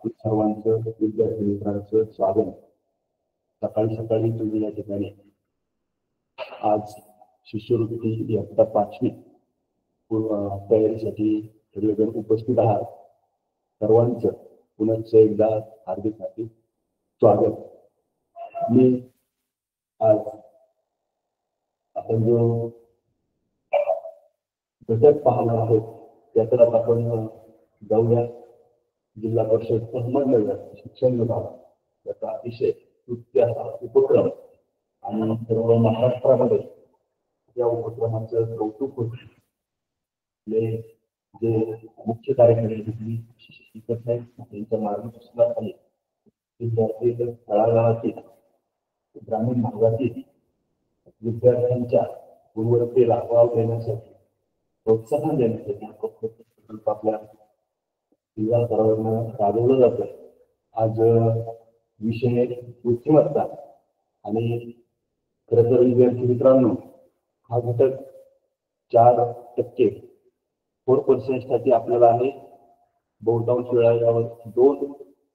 आपल्या सर्वांचं विद्यार्थी मित्रांचं स्वागत. सकाळी सकाळी तुम्ही या ठिकाणी आज शिष्यवृत्ती इयत्ता 5वी तयारीसाठी सगळेजण उपस्थित आहात. सर्वांचं पुन्हा एकदा हार्दिक हार्दिक स्वागत. मी आज आपण जो घटक पाहणार आहोत त्यात आपण जाऊया. जिल्हा परिषद अहमदनगर शिक्षण विभाग याचा अतिशय स्तुत्य असा उपक्रम आणि सर्व महाराष्ट्रामध्ये या उपक्रमाचं कौतुक होते. जे मुख्य कार्यकारी शिक्षक आहेत त्यांच्या मार्गदर्शनाखाली विद्यार्थी तळागाळातील ग्रामीण भागातील विद्यार्थ्यांच्या गुणवत्तेला वाव देण्यासाठी प्रोत्साहन देण्यासाठी प्रकल्प आपल्या जिल्हा स्तरावरून राबवलं जातं. आज विषय बुद्धिमत्ता आणि खरं तर विद्यार्थी मित्रांनो हा घटक 4% 4% साठी आपल्याला आहे. बहुतांश वेळा यावर 2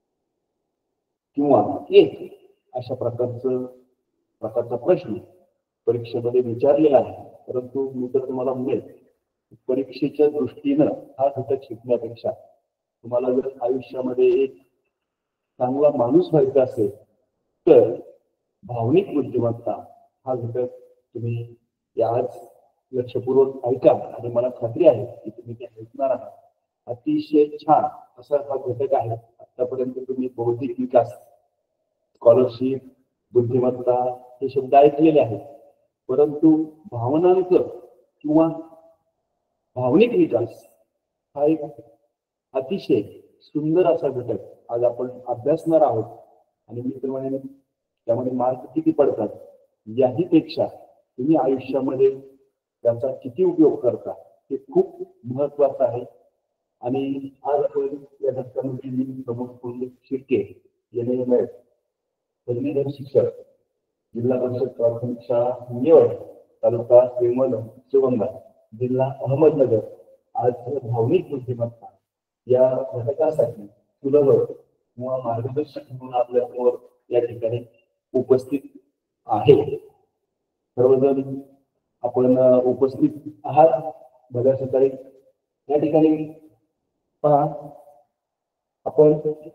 किंवा 1 अशा प्रकारचा प्रश्न परीक्षेमध्ये विचारलेला आहे. परंतु मी तर तुम्हाला म्हणेल परीक्षेच्या दृष्टीनं हा घटक शिकण्यापेक्षा तुम्हाला जर आयुष्यामध्ये एक चांगला माणूस व्हायचा असेल तर भावनिक बुद्धिमत्ता हा घटक तुम्ही आज लक्षपूर्वक ऐका आणि मला खात्री आहे की तुम्ही ते ऐकणार आहात. अतिशय छान असा हा घटक आहे. आतापर्यंत तुम्ही बौद्धिक विकास, स्कॉलरशिप, बुद्धिमत्ता हे शब्द ऐकलेले आहेत. परंतु भावनांक किंवा भावनिक विकास हा एक अतिशय सुंदर असा घटक आज आपण अभ्यासणार आहोत. आणि मी तर म्हणेन त्यामध्ये मार्क किती पडतात याही पेक्षा तुम्ही आयुष्यामध्ये त्याचा किती उपयोग करता हे खूप महत्वाचं आहे. आणि आज आपण या घटकामध्ये मी प्रमुख शिर्के यांनी पदवीधर शिक्षक जिल्हा परिषद प्राथमिक शाळा निवड तालुका शिवंगा जिल्हा अहमदनगर आज भावनिक बुद्धिमत्ता या घटकासाठी सुलभ किंवा मार्गदर्शक म्हणून आपल्या समोर या ठिकाणी उपस्थित आहे. सर्वजण आपण उपस्थित आहात. भल्या सकाळी या ठिकाणी पहा. आपण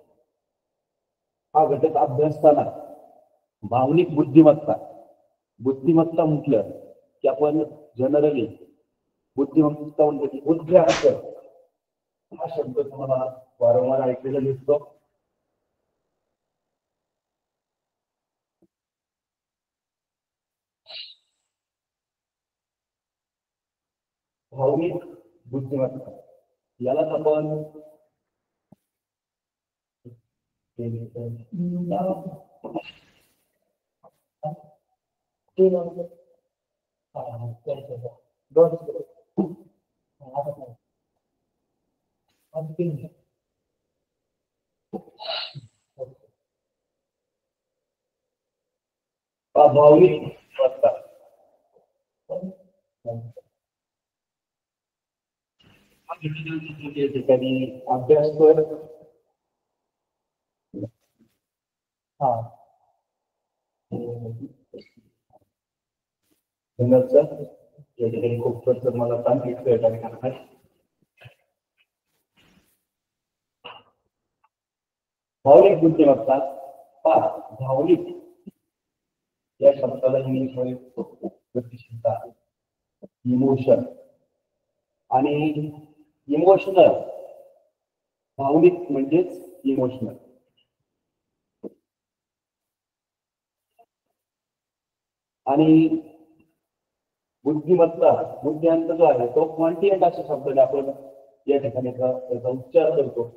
हा घटक अभ्यासताना भावनिक बुद्धिमत्ता म्हटलं की आपण जनरली बुद्धिमत्ता म्हणतो की बुद्धी अक्कल हा शब्द तुम्हाला वारंवार ऐकलेला दिसतो. भावनिक बुद्धिमत्ता यालाच आपण भावनिक बुद्धिमत्ता या ठिकाणी अभ्यास कर. या ठिकाणी खूप मला सांगितलं. भावनिक बुद्धिमत्ता भावनिक या शब्दाला इंग्लिशमध्ये गतिशीलता, इमोशन आणि इमोशनल. भावनिक म्हणजेच इमोशनल. आणि बुद्धिमत्ता बुद्ध्यांत जो आहे तो क्वांटिएंट अशा शब्दाने आपण या ठिकाणी त्याचा उच्चार करतो.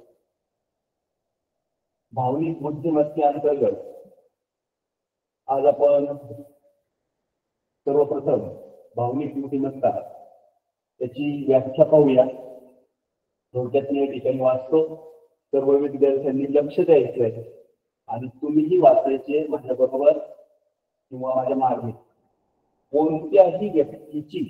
भावनिक बुद्धिमत्तेअंतर्गत आज आपण सर्वप्रथम भावनिक बुद्धिमत्ता त्याची व्याख्या पाहूया. थोडक्यात मी या ठिकाणी वाचतो. सर्व विद्यार्थ्यांनी लक्ष द्यायचं आहे आणि तुम्हीही वाचायचे माझ्याबरोबर किंवा माझ्या मागे. कोणत्याही व्यक्तीची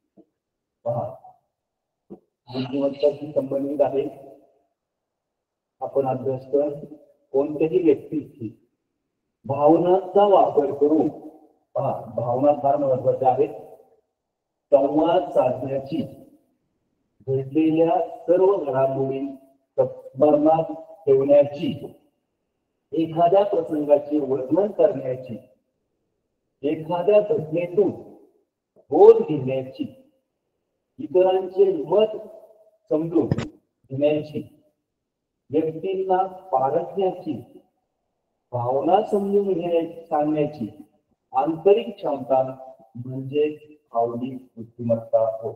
बुद्धिमत्ताशी संबंधित आहे आपण अभ्यास कर, कोणत्याही व्यक्तीची भावनांचा वापर करून, भावना फार महत्वाच्या आहेत, संवाद साधण्याची, घडलेल्या सर्व घडामोडी स्मरणात ठेवण्याची, एखाद्या प्रसंगाचे वर्णन करण्याची, एखाद्या घटनेतून बोध घेण्याची, इतरांचे मत समजून घेण्याची, व्यक्तींना पारखण्याची, भावना समजून सांगण्याची आंतरिक क्षमता म्हणजे भावनिक बुद्धिमत्ता होय.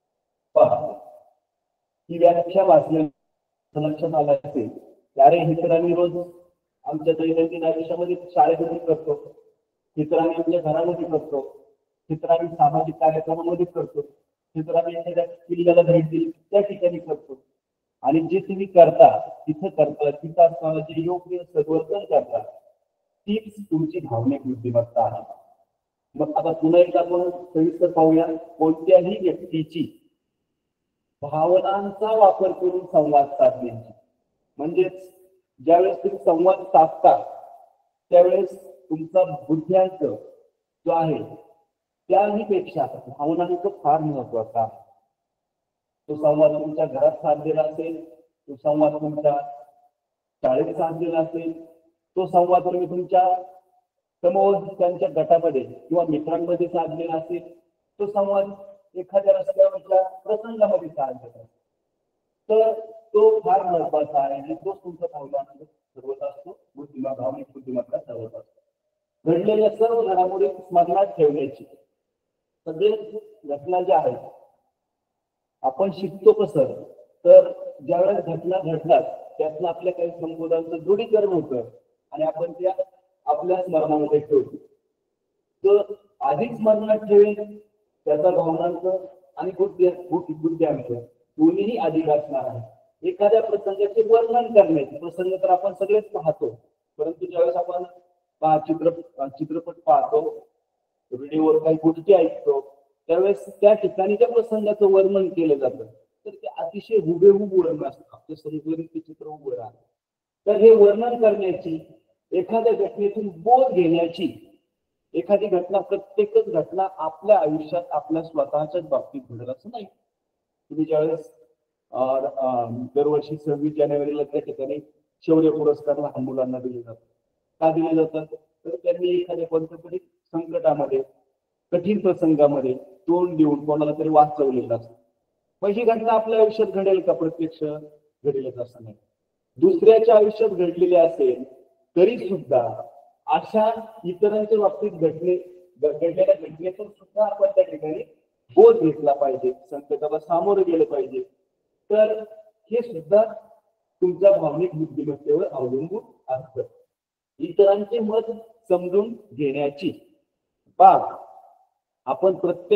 ही व्याख्या वाचल्या लक्षात आला असेल, अरे हे तर आम्ही रोज आमच्या दैनंदिन आयुष्यामध्ये शाळेमध्ये करतो, हे तर आम्ही आमच्या घरामध्ये करतो, हे तर आम्ही सामाजिक कार्यक्रमामध्ये करतो, हे तर आम्ही एखाद्या किल्ल्याला भेट दिली त्या ठिकाणी करतो. आणि जे तुम्ही करता तिथं करता, तिथं असताना जे योग्य संवर्धन करता, तीच तुमची भावनिक बुद्धिमत्ता आहे. मग आता पुन्हा एकदा आपण सविस्तर पाहूया. कोणत्याही व्यक्तीची भावनांचा वापर करून संवाद साधण्याची, म्हणजेच ज्यावेळेस तुम्ही संवाद साधता त्यावेळेस तुमचा बुद्ध्यांक जो आहे त्याहीपेक्षा भावनांक फार महत्वाचा आहे. तो संवाद तुमच्या घरात साधलेला असेल, तो संवाद तुमच्या शाळेत साधलेला असेल, तो संवाद तुम्ही तुमच्या समवयस्कांच्या गटामध्ये किंवा मित्रांमध्ये साधलेला असेल, तो संवाद एखाद्या रस्त्यावरच्या प्रसंगामध्ये साधलेला असेल, तर तो फार महत्वाचा आहे आणि तोच तुमचा भावनांक ठरवत असतो, भावनिक बुद्धिमत्ता ठरवत असतो. घडलेल्या सर्व घडामोडी स्मरणात ठेवण्याची, सगळे घटना ज्या आहेत आपण शिकतो कसं, तर ज्यावेळेस घटना घडतात त्यातनं आपल्या काही संबोधांचं दृढीकरण होतं आणि आपण त्या आपल्या स्मरणामध्ये ठेवतो. तर आधीच स्मरणात ठेवेल त्याचा भावनांक आणि बुद्ध्यांक दोन्हीही अधिक असणार आहे. एखाद्या प्रसंगाचे वर्णन करण्याचे, प्रसंग तर आपण सगळेच पाहतो, परंतु ज्यावेळेस आपण चित्रपट पाहतो, व्हिडिओवर काही गोष्टी ऐकतो, त्यावेळेस त्या ठिकाणी त्या प्रसंगाचं वर्णन केलं जातं, तर ते अतिशय हुबेहूब वर्णन असतं, आपल्या समोर ते चित्र उभं राहतं. तर हे वर्णन करण्याची, एखाद्या घटनेतून बोध घेण्याची, एखादी घटना, प्रत्येकच घटना आपल्या आयुष्यात आपल्या स्वतःच्याच बाबतीत घडत असं नाही. तुम्ही ज्यावेळेस दरवर्षी 26 जानेवारीला त्या ठिकाणी शौर्य पुरस्कार लहान मुलांना दिले जातात. का दिले जातात? तर त्यांनी एखाद्या कोणत्या संकटामध्ये, कठीण प्रसंगामध्ये तोंड देऊन कोणाला तरी वाचवलेलं असतं. मग ही घटना आपल्या आयुष्यात घडेल का? प्रत्यक्ष घडेलच असं नाही. दुसऱ्याच्या आयुष्यात घडलेली असेल तरी सुद्धा अशा इतरांच्या बाबतीत घडलेल्या घटनेतून सुद्धा आपण त्या ठिकाणी बोध घेतला पाहिजे, संकटाला सामोरं गेलं पाहिजे. तर हे सुद्धा तुमच्या भावनिक बुद्धिमत्तेवर अवलंबून असतं. इतरांचे मत समजून घेण्याची बाब आपण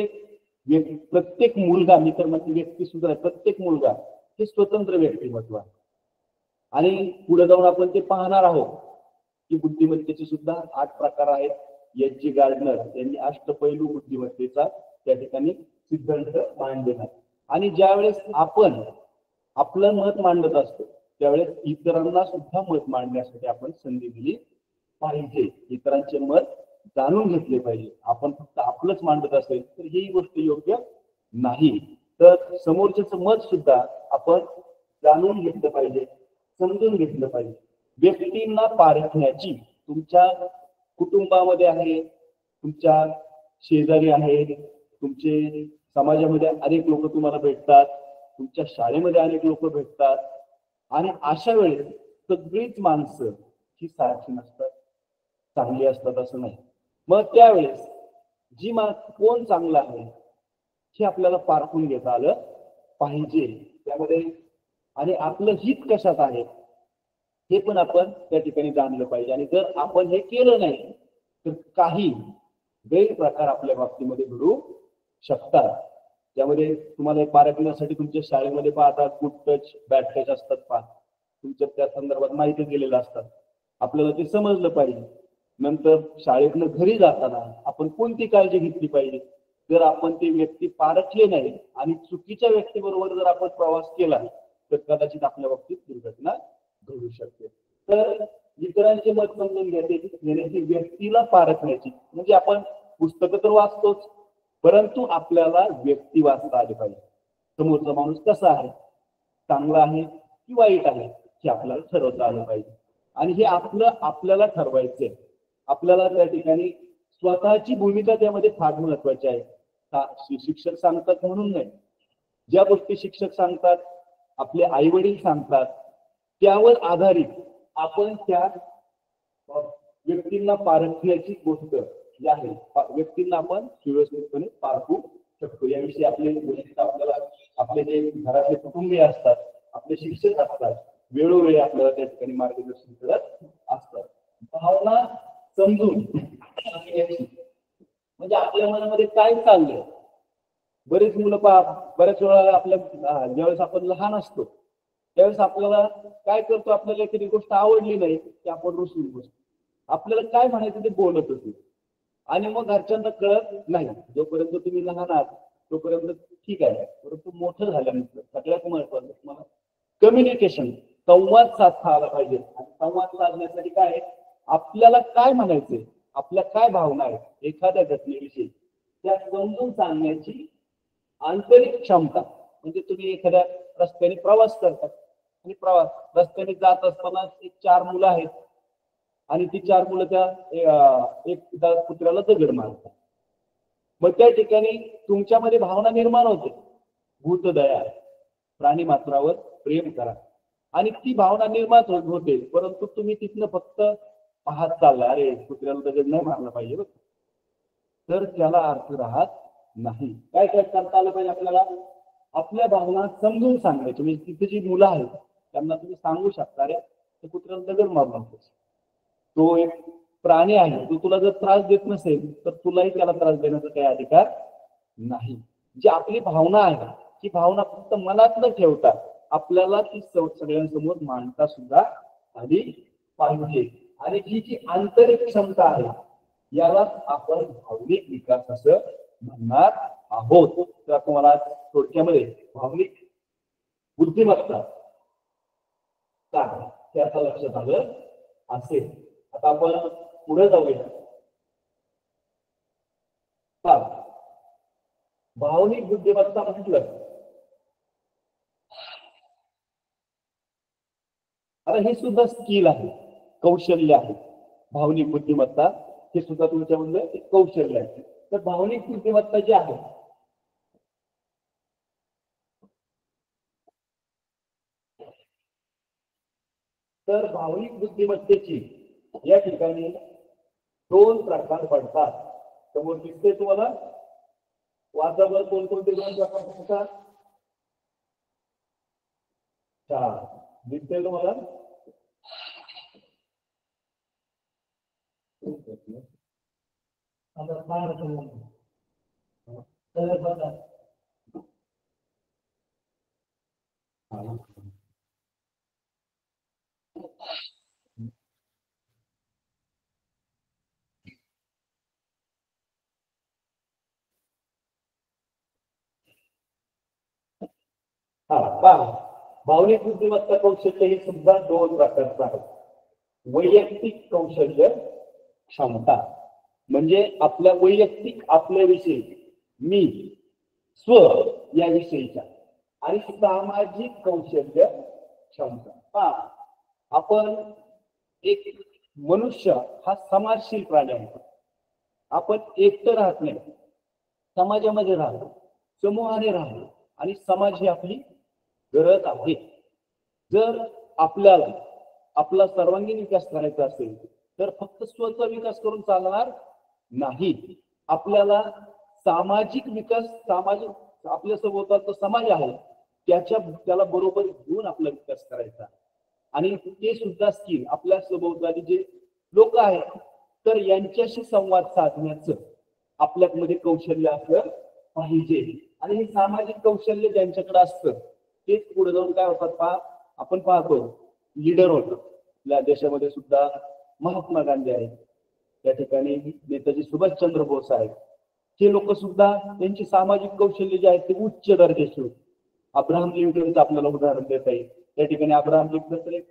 प्रत्येक मुलगा, मी तर म्हणते व्यक्ती सुद्धा, प्रत्येक मुलगा हे स्वतंत्र व्यक्तिमत्व आहे. आणि पुढे जाऊन आपण ते पाहणार आहोत की बुद्धिमत्तेचे सुद्धा 8 प्रकार आहेत. एच.जी. गार्डनर यांनी अष्टपैलू बुद्धिमत्तेचा त्या ठिकाणी सिद्धांत मांडलेला आहे. आणि ज्यावेळेस आपण आपलं मत मांडत असतो त्यावेळेस इतरांना सुद्धा मत मांडण्यासाठी आपण संधी दिली पाहिजे, इतरांचे मत जाणून घेतले पाहिजे. आपण फक्त आपलंच मांडत असेल तर ही गोष्ट योग्य नाही. तर समोरच्याचं मत सुद्धा आपण जाणून घेतलं पाहिजे, समजून घेतलं पाहिजे. व्यक्तींना पारखण्याची, तुमच्या कुटुंबामध्ये आहे, तुमच्या शेजारी आहे, तुमचे समाजामध्ये अनेक लोक तुम्हाला भेटतात, तुमच्या शाळेमध्ये अनेक लोक भेटतात, आणि अशा वेळेस सगळीच माणसं ही सारखी नसतात, चांगली असतात असं नाही. मग त्यावेळेस कोण चांगला आहे हे आपल्याला पारखून घेता आलं पाहिजे. त्यामध्ये आणि आपलं हित कशात आहे हे पण आपण त्या ठिकाणी जाणलं पाहिजे. आणि जर आपण हे केलं नाही तर काही गैरप्रकार आपल्या बाबतीमध्ये घडू शकतात. त्यामध्ये तुम्हाला पारखण्यासाठी तुमच्या शाळेमध्ये पाहतात गुड टच, बॅड टच असतात, तुमच्या त्या संदर्भात माहिती दिलेलं असतात, आपल्याला ते समजलं पाहिजे. नंतर शाळेतनं घरी जाताना आपण कोणती काळजी घेतली पाहिजे. जर आपण ते व्यक्ती पारखले नाही आणि चुकीच्या व्यक्तीबरोबर जर आपण प्रवास केला तर कदाचित आपल्या बाबतीत दुर्घटना घडू शकते. तर इतरांचे मत समजून घेण्याची, व्यक्तीला पारखण्याची, म्हणजे आपण पुस्तकं तर वाचतोच, परंतु आपल्याला व्यक्ती वाचता आली पाहिजे. समोरचा माणूस कसा आहे, चांगला आहे की वाईट आहे, हे आपल्याला ठरवता आलं पाहिजे. आणि हे आपल्याला ठरवायचंय. आपल्याला त्या ठिकाणी स्वतःची भूमिका त्यामध्ये फार महत्वाची आहे. शिक्षक सांगतात म्हणून नाही, ज्या गोष्टी शिक्षक सांगतात, आपले आई वडील सांगतात, त्यावर आधारित आपण त्या व्यक्तींना पारखण्याची गोष्ट जी आहे, व्यक्तींना आपण व्यवस्थितपणे पारखू शकतो. याविषयी आपल्याला आपले जे घरातले कुटुंबीय असतात, आपले शिक्षक असतात, वेळोवेळी आपल्याला त्या ठिकाणी मार्गदर्शन करत असतात. भावना समजून म्हणजे आपल्या मनामध्ये काय चाललंय. बरेच मुलं बऱ्याच वेळा ज्यावेळेस आपण लहान असतो त्यावेळेस आपल्याला काय करतो, आपल्याला एखादी गोष्ट आवडली नाही की आपण रुसून बसतो. आपल्याला काय म्हणायचं ते बोलत होते आणि मग घरच्यांना कळत नाही. जोपर्यंत तुम्ही लहान आहात तोपर्यंत ठीक आहे, परंतु मोठं झाल्यानंतर सगळ्यात महत्वाचं तुम्हाला कम्युनिकेशन, संवाद साधता आला पाहिजे. आणि संवाद साधण्यासाठी काय, आपल्याला काय म्हणायचंय, आपल्या काय भावना आहेत एखाद्या घटनेविषयी, त्या समजून सांगण्याची आंतरिक क्षमता. म्हणजे तुम्ही एखाद्या रस्त्याने प्रवास करता आणि रस्त्याने जात असताना एक 4 मुलं आहेत आणि ती 4 मुलं त्या एक कुत्र्याला दगड मारतात. मग त्या ठिकाणी तुमच्यामध्ये भावना निर्माण होते, भूतदया, प्राणी मात्रावर प्रेम करा, आणि ती भावना निर्माण होते. परंतु तुम्ही तिथनं फक्त पाहत चालला, अरे कुत्र्याला दगड नाही मारला पाहिजे, तर त्याला अर्थ राहत नाही. काय करता आलं पाहिजे आपल्याला, आपल्या भावना समजून सांगायची. म्हणजे तिथे जी मुलं आहेत त्यांना तुम्ही सांगू शकता, अरे ते कुत्र्याला दगड मारू नकोस, तो एक प्राणी आहे, तो तुला जर त्रास देत नसेल तर तुलाही त्याला त्रास देण्याचा काही अधिकार नाही. जी आपली भावना आहे ती भावना फक्त मनात न ठेवता आपल्याला ती सगळ्यांसमोर मांडता सुद्धा आली पाहिजे. आणि ही जी आंतरिक क्षमता आहे याला आपण भावनिक विकास असं म्हणणार आहोत. तर तुम्हाला थोडक्यामध्ये भावनिक बुद्धिमत्ता काय त्याचं लक्षात आलं असेल. आता आपण पुढे जाऊया. भावनिक बुद्धिमत्ता म्हटलं, आता हे सुद्धा स्किल आहे, कौशल्य आहे. भावनिक बुद्धिमत्ता हे सुद्धा तुमच्यामध्ये एक कौशल्य आहे. तर भावनिक बुद्धिमत्ता जी आहे तर भावनिक बुद्धिमत्तेची या ठिकाणी 2 प्रकार पडतात. समोर दिसते तुम्हाला, वाचावर कोणकोणते 2 प्रकार पडतात, 4 दिसते तुम्हाला. भावनिक बुद्धिमत्ता कौशल्य हे सुद्धा 2 प्रकारचं आहे. वैयक्तिक कौशल्य क्षमता म्हणजे आपल्या वैयक्तिक आपल्याविषयी, मी स्व याविषयीच्या, आणि सामाजिक कौशल्य क्षमता. आपण एक मनुष्य हा समाजशील प्राणी आहे. आपण एकटं राहत नाही, समाजामध्ये राहतो, समूहाने राहतो, आणि समाज ही आपली गरज आहे. जर आपल्याला आपला सर्वांगीण विकास करायचा असेल तर फक्त स्वतः विकास करून चालणार नाही. आपल्याला सामाजिक विकास, सामाजिक आपल्या सभोवतालचा समाज आहे त्याला बरोबर घेऊन आपला विकास करायचा. आणि ते सुद्धा स्किल, आपल्या सभोवताली जे लोक आहेत तर यांच्याशी संवाद साधण्याचं आपल्यामध्ये कौशल्य असलं पाहिजे. आणि हे सामाजिक कौशल्य ज्यांच्याकडे असतं तेच पुढे जाऊन काय होतात, आपण पाहतो लीडर होतो. आपल्या देशामध्ये सुद्धा महात्मा गांधी आहेत, त्या ठिकाणी नेताजी सुभाषचंद्र बोस आहेत. हे लोक सुद्धा त्यांची सामाजिक कौशल्य जे आहेत ते उच्च दर्जाचे होते. अब्राहम लिंकनचं आपल्याला उदाहरण देता येईल. त्या ठिकाणी अब्राहम लिंकन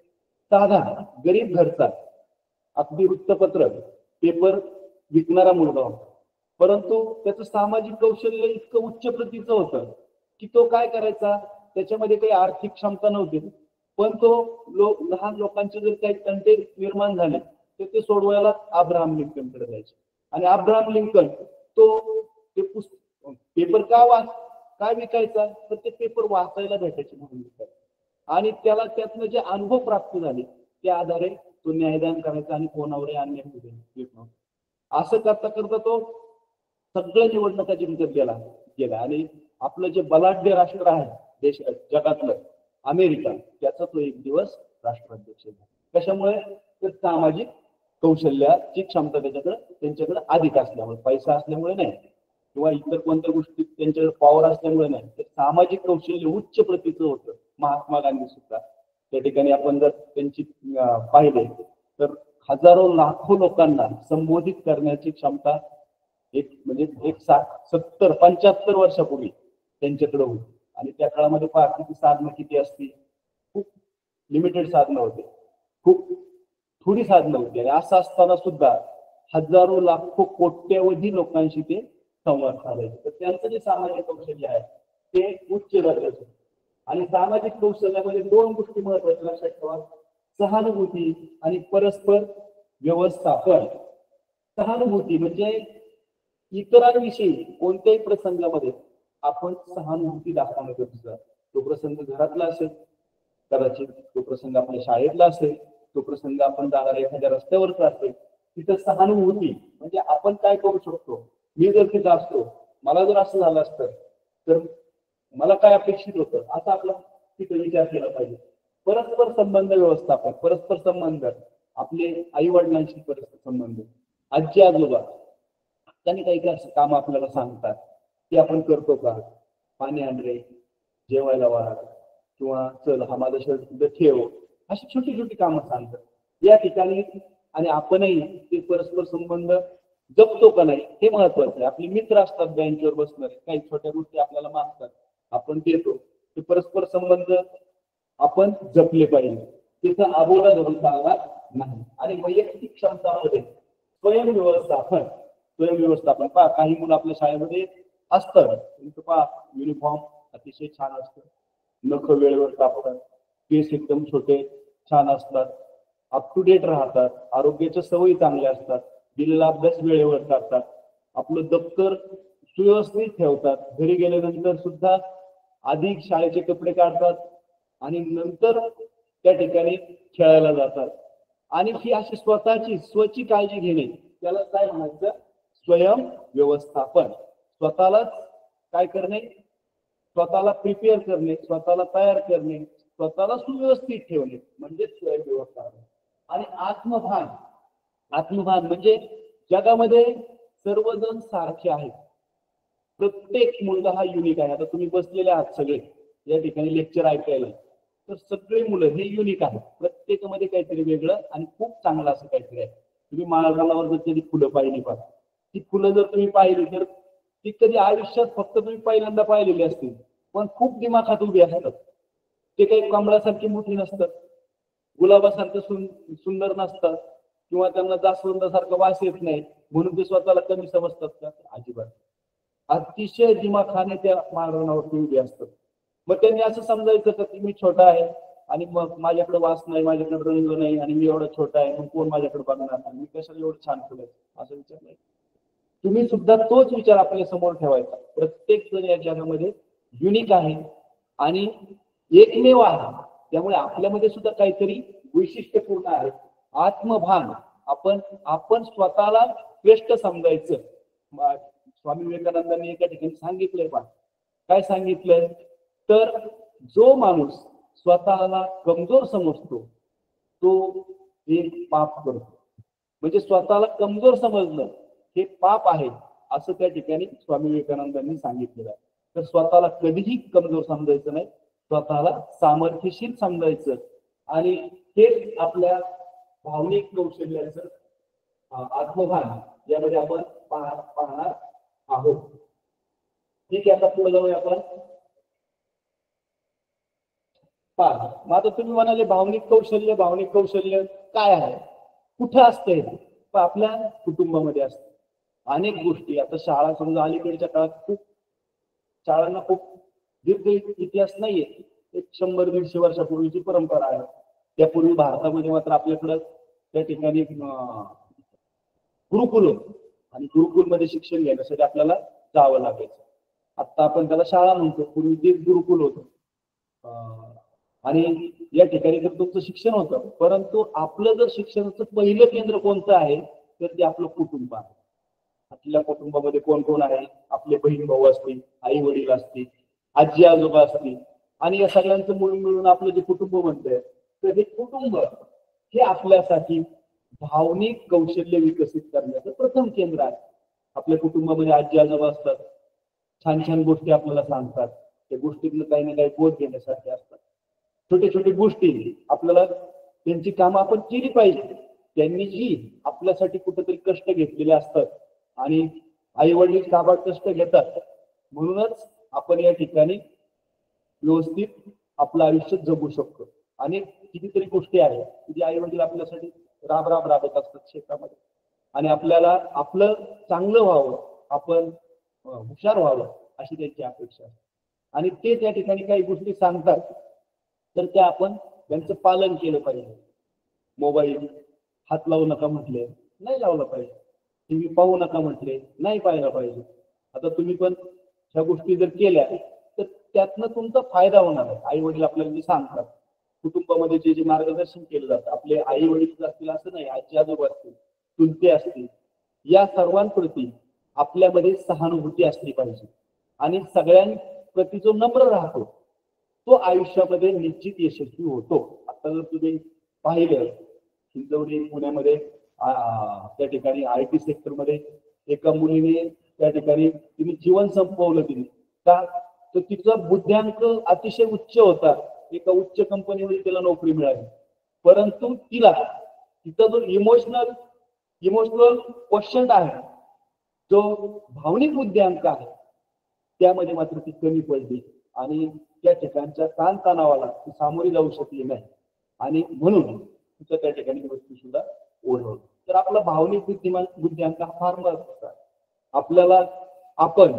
साधा गरीब घरचा अगदी वृत्तपत्र पेपर विकणारा मुलगा होता, परंतु त्याचं सामाजिक कौशल्य इतकं उच्च प्रतीचं होतं की तो काय करायचा, त्याच्यामध्ये काही आर्थिक क्षमता नव्हती, पण तो लहान लोकांचे जर काही तंटे निर्माण झाले तर ते सोडवायला अब्राहम लिंकनकडे जायचे. आणि अब्राहम लिंकन तो ते पेपर काय विकायचा, तर ते पेपर वाचायला भेटायचे म्हणून विकायचा. आणि त्याला त्यातनं जे अनुभव प्राप्त झाले त्या आधारे तो न्यायदान करायचा आणि कोणावरही अन्याय होऊ देत नव्हता. असं करता करता तो सगळ्या निवडणुका जिंकत गेला आणि आपलं जे बलाढ्य राष्ट्र आहे देश जगातलं अमेरिका, त्याचा तो एक दिवस राष्ट्राध्यक्ष झाला. कशामुळे, तर सामाजिक कौशल्याची क्षमता त्यांच्याकडे अधिक असल्यामुळे, पैसा असल्यामुळे नाही किंवा इतर कोणत्या गोष्टी त्यांच्याकडे पॉवर असल्यामुळे नाही, तर सामाजिक कौशल्य उच्च प्रतीचं होतं. महात्मा गांधी सुद्धा त्या ठिकाणी आपण जर त्यांची पाहिले तर हजारो लाखो लोकांना संबोधित करण्याची क्षमता म्हणजे 70-75 वर्षापूर्वी त्यांच्याकडे होती. आणि त्या काळामध्ये किती साधनं किती असती, खूप लिमिटेड साधनं होते, खूप थोडी साधनं होती. आणि असं असताना सुद्धा हजारो लाखो कोट्यवधी लोकांशी ते संवाद साधायचे. तर त्यांचं जे सामाजिक कौशल्य आहे ते उच्च दर्जाचं. आणि सामाजिक कौशल्यामध्ये 2 गोष्टी महत्वाच्या लक्षात ठेवा, सहानुभूती आणि परस्पर व्यवस्थापन. सहानुभूती म्हणजे इतरांविषयी कोणत्याही प्रसंगामध्ये आपण सहानुभूती दाखवणं गरजेचं. तो प्रसंग घरातला असेल, कदाचित तो प्रसंग आपल्या शाळेतला असेल, तो प्रसंग आपण जाणारा एखाद्या रस्त्यावरचा असेल, तिथं सहानुभूती म्हणजे आपण काय करू शकतो, मी जर तिथं असतो, मला जर असं झालं असतं तर मला काय अपेक्षित होतं, असा आपला तिथं विचार केला पाहिजे. परस्पर संबंध व्यवस्थापन, परस्पर संबंध, आपले आई वडिलांशी परस्पर संबंध, आजी आजोबा त्यांनी काही काही काम आपल्याला सांगतात, ते आपण करतो का, पाणी आण रे, जेवायला वाढ, किंवा चल हा माझा शर्ट तिथं ठेव, अशी छोटी छोटी कामं सांगतात या ठिकाणी. आणि आपणही ते परस्पर संबंध जपतो का नाही हे महत्वाचं आहे. आपले मित्र असतात बँकेवर बसणार, काही छोट्या गोष्टी आपल्याला मागतात, आपण देतो. ते परस्पर संबंध आपण जपले पाहिजे, तिथं आबोला धरून चालणार नाही. आणि वैयक्तिक क्षमतामध्ये स्वयंव्यवस्थापन पहा, काही मुलं आपल्या शाळेमध्ये असतं, त्यांचं पहा युनिफॉर्म अतिशय छान असतं, नख वेळेवर कापतात, केस एकदम छोटे छान असतात, अप टू डेट राहतात, आरोग्याच्या सवयी चांगल्या असतात, दिलेला अभ्यास वेळेवर करतात, आपलं दप्तर सुव्यवस्थित ठेवतात, घरी गेल्यानंतर सुद्धा आधी शाळेचे कपडे काढतात आणि नंतर त्या ठिकाणी खेळायला जातात. आणि ही अशी स्वची काळजी घेणे, त्याला काय म्हणायचं, स्वयं व्यवस्थापन. स्वतःलाच काय करणे, स्वतःला प्रिपेअर करणे, स्वतःला तयार करणे, स्वतःला सुव्यवस्थित ठेवणे म्हणजे स्वयं व्यवस्थापन. आणि आत्मभान म्हणजे जगामध्ये सर्वजण सारखे आहेत, प्रत्येक मुलगा हा युनिक आहे. आता तुम्ही बसलेले आहात सगळे या ठिकाणी लेक्चर ऐकायला, तर सगळे मुलं हे युनिक आहेत, प्रत्येकामध्ये काहीतरी वेगळं आणि खूप चांगलं असं काहीतरी आहे. तुम्ही माळरानावर जर कधी फुलं पाहिली पाहा, ती फुलं जर तुम्ही पाहिली तर ती कधी आयुष्यात फक्त तुम्ही पहिल्यांदा पाहिलेली असतील, पण खूप दिमाखात उभी असतात. ते काही कमळासारखी मोठी नसतात, गुलाबासारखं सुंदर नसतात, किंवा त्यांना जास्वंदासारखा वास येत नाही म्हणून ते स्वतःला कमी समजतात का, अजिबात. अतिशय दिमाखाने त्या माळरानावरती उभी असतात. मग त्यांनी असं समजायचं का की मी छोटा आहे आणि मग माझ्याकडे वास नाही, माझ्याकडे रंग नाही, आणि मी एवढा छोटा आहे, मग कोण माझ्याकडे बघणार नाही, मी कशाला एवढं छान फुलायचं, असं विचार नाही. तुम्ही सुद्धा तोच विचार आपल्या समोर ठेवायचा. प्रत्येक जण या जगामध्ये युनिक आहे आणि एकमेव आहे, त्यामुळे आपल्यामध्ये सुद्धा काहीतरी वैशिष्ट्यपूर्ण आहे. आत्मभान, आपण स्वतःला श्रेष्ठ समजायचं. स्वामी विवेकानंदांनी एका ठिकाणी सांगितलंय पहा, काय सांगितलंय, तर जो माणूस स्वतःला कमजोर समजतो तो एक पाप करतो. म्हणजे स्वतःला कमजोर समजणं हे पाप आहे असं त्या ठिकाणी स्वामी विवेकानंदांनी सांगितलेलं आहे. तर स्वतःला कधीही कमजोर समजायचं नाही, स्वतःला सामर्थ्यशील समजायचं. आणि हे आपल्या भावनिक कौशल्याचं आत्मभान यामध्ये आपण पाहणार आहोत. ठीक आहे, आता पुढे जाऊया आपण. मग आता तुम्ही म्हणाले भावनिक कौशल्य काय आहे, कुठं असतंय? पण आपल्या कुटुंबामध्ये असतं. अनेक गोष्टी आता शाळा समजा अलीकडच्या काळात खूप शाळांना खूप दीर्घ इतिहास नाहीये, एक 100-150 वर्षापूर्वीची परंपरा आहे. त्यापूर्वी भारतामध्ये मात्र आपल्याकडं त्या ठिकाणी गुरुकुल होतं आणि गुरुकुलमध्ये शिक्षण घेण्यासाठी आपल्याला जावं लागायचं. आता आपण त्याला शाळा म्हणतो, पूर्वी ते गुरुकुल होतं. आणि या ठिकाणी तर तुमचं शिक्षण होतं, परंतु आपलं जर शिक्षणाचं पहिलं केंद्र कोणतं आहे तर ते आपलं कुटुंब आहे. आपल्या कुटुंबामध्ये कोण कोण आहे? आपले बहीण भाऊ असतील, आई वडील असतील, आजी आजोबा असतील आणि या सगळ्यांचं मिळून आपलं जे कुटुंब म्हणतंय, तर हे कुटुंब हे आपल्यासाठी भावनिक कौशल्य विकसित करण्याचं प्रथम केंद्र आहे. आपल्या कुटुंबामध्ये आजी आजोबा असतात, छान छान गोष्टी आपल्याला सांगतात, त्या गोष्टीतलं काही ना काही बोध घेण्यासारखे असतात. छोटे छोटे गोष्टी आपल्याला त्यांची कामं आपण केली पाहिजे. त्यांनी जी आपल्यासाठी कुठेतरी कष्ट घेतलेले असतात आणि आई वडील काबाड कष्ट घेतात, म्हणूनच आपण या ठिकाणी व्यवस्थित आपलं आयुष्य जगू शकतो. आणि कितीतरी गोष्टी आहेत की आई वडील आपल्यासाठी राबत असतात शेतामध्ये आणि आपल्याला आपलं चांगलं व्हावं, आपण हुशार व्हावं अशी त्यांची अपेक्षा असते आणि ते त्या ठिकाणी काही गोष्टी सांगतात तर त्या आपण त्यांचं पालन केलं पाहिजे. मोबाईल हात लावू नका म्हटले, नाही लावलं पाहिजे. टीव्ही पाहू नका म्हटले, नाही पाहायला पाहिजे. आता तुम्ही पण ह्या गोष्टी जर केल्या तर त्यातनं तुमचा फायदा होणार आहे. आई वडील आपल्याला जे सांगतात, कुटुंबामध्ये जे जे मार्गदर्शन केलं जातं, आपले आई वडील असतील असं नाही, आजी आजोबा असतील, चुलते असतील, या सर्वांप्रती आपल्यामध्ये सहानुभूती असली पाहिजे आणि सगळ्यांप्रती जो नम्र राहतो तो आयुष्यामध्ये निश्चित यशस्वी होतो. आता जर तुम्ही पाहिलं हिंजवडी पुण्यामध्ये त्या ठिकाणी IT सेक्टरमध्ये एका मुलीने त्या ठिकाणी तिने जीवन संपवलं. तिने का तर तिचा बुद्ध्यांक अतिशय उच्च होता, एका उच्च कंपनीमध्ये तिला नोकरी मिळाली, परंतु तिचा जो इमोशनल क्वेश्चन आहे, जो भावनिक बुद्ध्यांक आहे, त्यामध्ये मात्र ती कमी पडली आणि त्या ठिकाणच्या ताणतणावाला ती सामोरी जाऊ शकली नाही आणि म्हणून तिचं त्या ठिकाणी मृत्यू सुद्धा ओढवलं. तर आपला भावनिक बुद्ध्यांक हा फार महत्वाचा आहे. आपल्याला आपण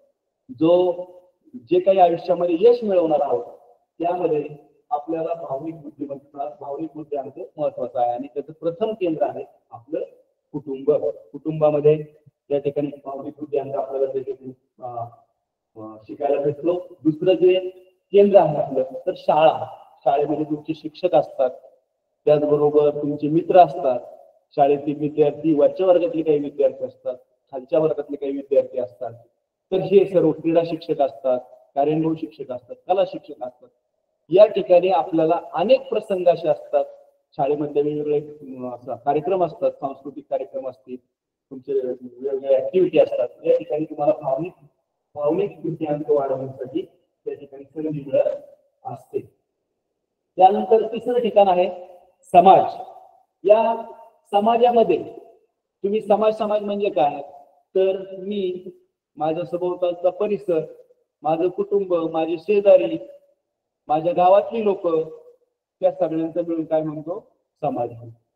जे काही आयुष्यामध्ये यश मिळवणार आहोत त्यामध्ये आपल्याला भावनिक बुद्ध्यांक महत्वाचा आहे आणि त्याचं प्रथम केंद्र आहे आपलं कुटुंब. कुटुंबामध्ये त्या ठिकाणी भावनिक बुद्ध्यांक आपल्याला शिकायला भेटलो. दुसरं जे केंद्र आहे आपलं तर शाळेमध्ये तुमचे शिक्षक असतात, त्याचबरोबर तुमचे मित्र असतात, शाळेतील विद्यार्थी, वरच्या वर्गातले काही विद्यार्थी असतात, खालच्या वर्गातले काही विद्यार्थी असतात. तर हे सर्व क्रीडा शिक्षक असतात, कार्यानुभव शिक्षक असतात, कला शिक्षक असतात. या ठिकाणी आपल्याला अनेक प्रसंग असे असतात, शाळेमध्ये वेगवेगळे कार्यक्रम असतात, सांस्कृतिक कार्यक्रम असतील, तुमचे वेगवेगळे ऍक्टिव्हिटी असतात. या ठिकाणी तुम्हाला भावनिक बुद्ध्यांक वाढवण्यासाठी त्या ठिकाणी संधी मिळत असते. त्यानंतर तिसरं ठिकाण आहे समाज. या समाजामध्ये तुम्ही समाज म्हणजे काय तर मी, माझ्या सभोवतालचा परिसर, माझं कुटुंब, माझे शेजारी, माझ्या गावातली लोक, त्या सगळ्यांचं मिळून काय म्हणतो समाज.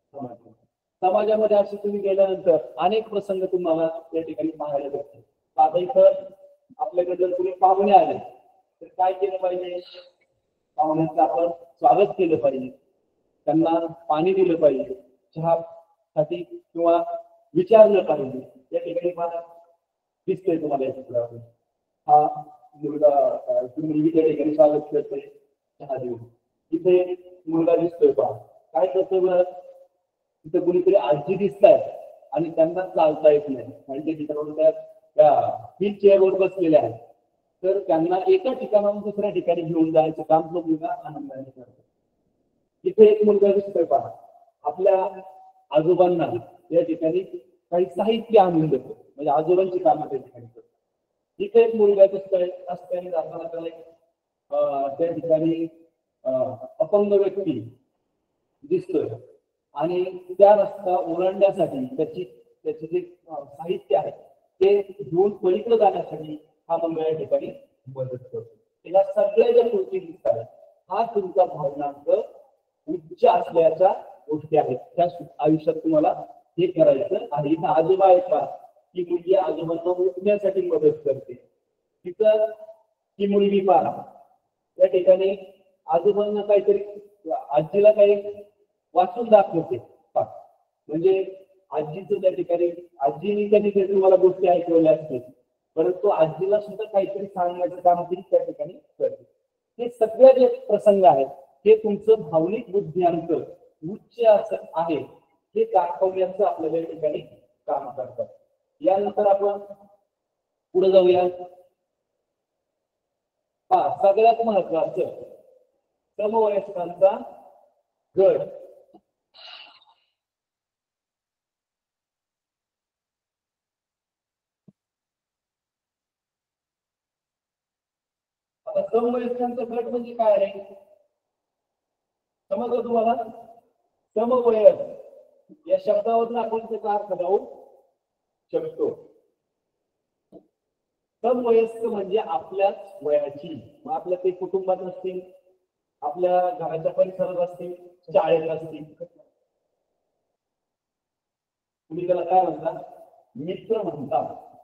समाजामध्ये असे तुम्ही गेल्यानंतर अनेक प्रसंग तुम्हाला त्या ठिकाणी पाहायला भेटतात. आता इथं आपल्याकडे जर तुम्ही पाहुणे आले तर काय केलं पाहिजे? पाहुण्यांचं आपण स्वागत केलं पाहिजे, त्यांना पाणी दिलं पाहिजे, चहासाठी किंवा विचारलं पाहिजे. या ठिकाणी मला दिसतोय तुम्हाला या चित्रावर हा मुलगा मुलगी त्या ठिकाणी स्वागत करतोय चहा देऊन. इथे मुलगा दिसतोय पहा, काय करतोय बरं, तिथे कुणीतरी आजी दिसतायत आणि त्यांना चालता येत नाही आणि ते ठिकाणावर त्या व्हील चेअरवर बसलेले आहेत. तर त्यांना एका ठिकाणाहून दुसऱ्या ठिकाणी घेऊन जायचं काम तो मुलगा आनंदाने करतो. इथे एक मुलगा दिसतोय पहा, आपल्या आजोबांना या ठिकाणी काही साहित्य आणून देतो, म्हणजे आजोबांची कामं त्या ठिकाणी करतो. इथे एक मुलगा दिसतोय, रस्त्याने जाताना त्याला त्या ठिकाणी अपंग व्यक्ती दिसतोय आणि त्या रस्ता ओलांडण्यासाठी त्याचे जे साहित्य आहे ते घेऊन पलीकडे जाण्यासाठी हा मंडळ या ठिकाणी मदत करतो. या सगळ्या ज्या गोष्टी दिसतात हा तुमचा भावनांक उच्च असल्याच्या गोष्टी आहेत. त्या आयुष्यात तुम्हाला हे करायचं आहे. इथं आजोबा आहेत का, की मुलगी आजोबांना उठण्यासाठी मदत करते. तिथं ती मुलगी पहा, या ठिकाणी आजोबांना काहीतरी आजीला काही वाचून दाखवते. म्हणजे आजीचं त्या ठिकाणी आजीने कधीतरी तुम्हाला गोष्टी ऐकवल्या असतील, परंतु आजीला सुद्धा काहीतरी सांगण्याचं काम ती त्या ठिकाणी करते. हे सगळे जे प्रसंग आहेत हे तुमचं भावनिक बुद्ध्यांक उच्च असं आहे हे दाखवण्याचं आपल्याला या ठिकाणी काम करतात. यानंतर आपण पुढे जाऊया. सगळ्यात महत्वाचं समवयस्कांचा गट. आता समवयस्कांचा गट म्हणजे काय आहे समजलं तुम्हाला? समवयस या शब्दावरून आपण त्याचा अर्थ लावू शकतो. समवयस्क म्हणजे आपल्याच वयाची, मग आपल्या ते कुटुंबात असतील, आपल्या घराच्या परिसरात असतील, शाळेत असतील. तुम्ही त्याला काय म्हणता? मित्र म्हणता.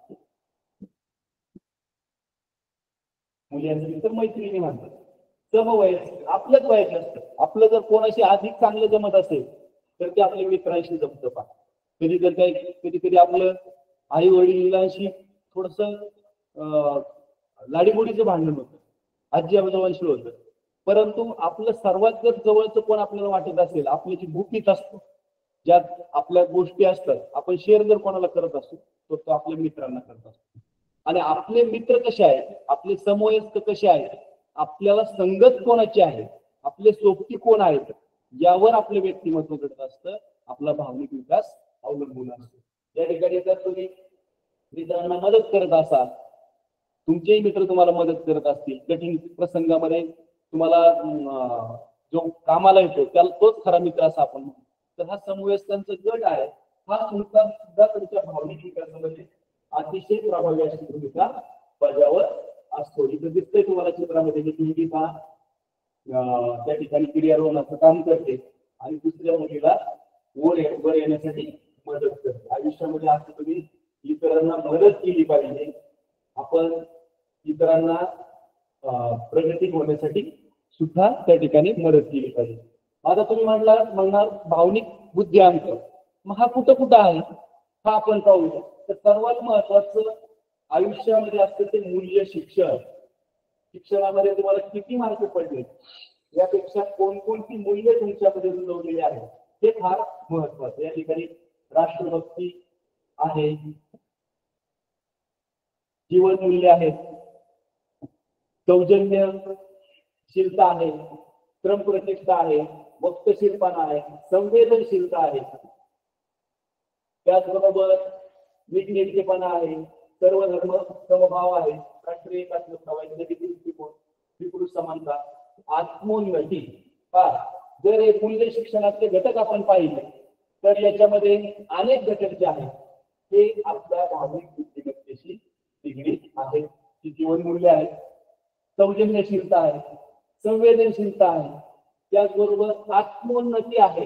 मुली असतील तर मैत्रिणी म्हणतात. समवयस्क आपल्याच वयाचे असतं. आपलं जर कोणाशी अधिक चांगलं जमत असेल तर ते आपल्या मित्रांशी जमतं. पहा कधी जर काही कधीतरी आपलं आई वडिलांशी थोडस लाडीगोडीचं भांडण होतं, आजी आजोबांशी होतं, परंतु आपलं सर्वात जर जवळचं कोण आपल्याला वाटत असेल, आपल्याची भूकीच असतो, ज्यात आपल्या गोष्टी असतात, आपण शेअर जर कोणाला करत असतो तर तो आपल्या मित्रांना करत असतो. आणि आपले मित्र कसे आहेत, आपले समवयस्क कसे आहेत, आपल्याला संगत कोणाची आहे, आपले सोबती कोण आहेत, यावर आपलं व्यक्तिमत्व घडत असतं, आपला भावनिक विकास अवलंबून असतो. या ठिकाणी जर तुम्ही मित्रांना मदत करत असाल, तुमचेही मित्र तुम्हाला मदत करत असतील, कठीण प्रसंगामध्ये तुम्हाला जो कामाला येतो त्याला तोच खरा मित्र असं आपण म्हणतो, तर हा समवयस्कांचा गट आहे. हा तुमचा सुद्धा तुमच्या भावनिक विकासामध्ये अतिशय प्रभावी अशी भूमिका बजावत असतो. इथं दिसतंय तुम्हाला चित्रामध्ये की मुलगी त्या ठिकाणी गिर्यारोहणाचं काम करते आणि दुसऱ्या मुलीला वर येण्यासाठी मदत करते. आयुष्यामध्ये असं तुम्ही इतरांना मदत केली पाहिजे. आपण इतरांना प्रगती होण्यासाठी सुद्धा त्या ठिकाणी मदत केली पाहिजे. आता तुम्ही म्हणणार भावनिक बुद्ध्यांक, मग हा कुठं कुठं आहे हा आपण पाहूया. तर सर्वात महत्वाचं आयुष्यामध्ये असतं ते मूल्य शिक्षण. शिक्षणामध्ये तुम्हाला किती मार्क पडले यापेक्षा कोणकोणती मूल्य तुमच्यामध्ये रुजवलेली आहेत हे फार महत्वाचं. या ठिकाणी राष्ट्रभक्ती आहे, जीवनमूल्य आहेत, सौजन्यशीलता आहे, क्रमप्रतिष्ठा आहे, वक्तशीलपणा आहे, संवेदनशीलता आहे, त्याचबरोबर नीटनेटकेपणा आहे, सर्व धर्म समभाव आहे, राष्ट्रीय एकात्मता, वैज्ञानिक दृष्टिकोन, स्त्री-पुरुष समानता, आत्मोन्नती. जर हे मूल्य शिक्षणाचे घटक आपण पाहिले तर याच्यामध्ये अनेक घटक जे आहेत ते आपल्या भावनिक बुद्धिमत्तेशी निगडीत आहेत. ती जीवनमूल्य आहे, सौजन्यशीलता आहे, संवेदनशीलता आहे, त्याचबरोबर आत्मोन्नती आहे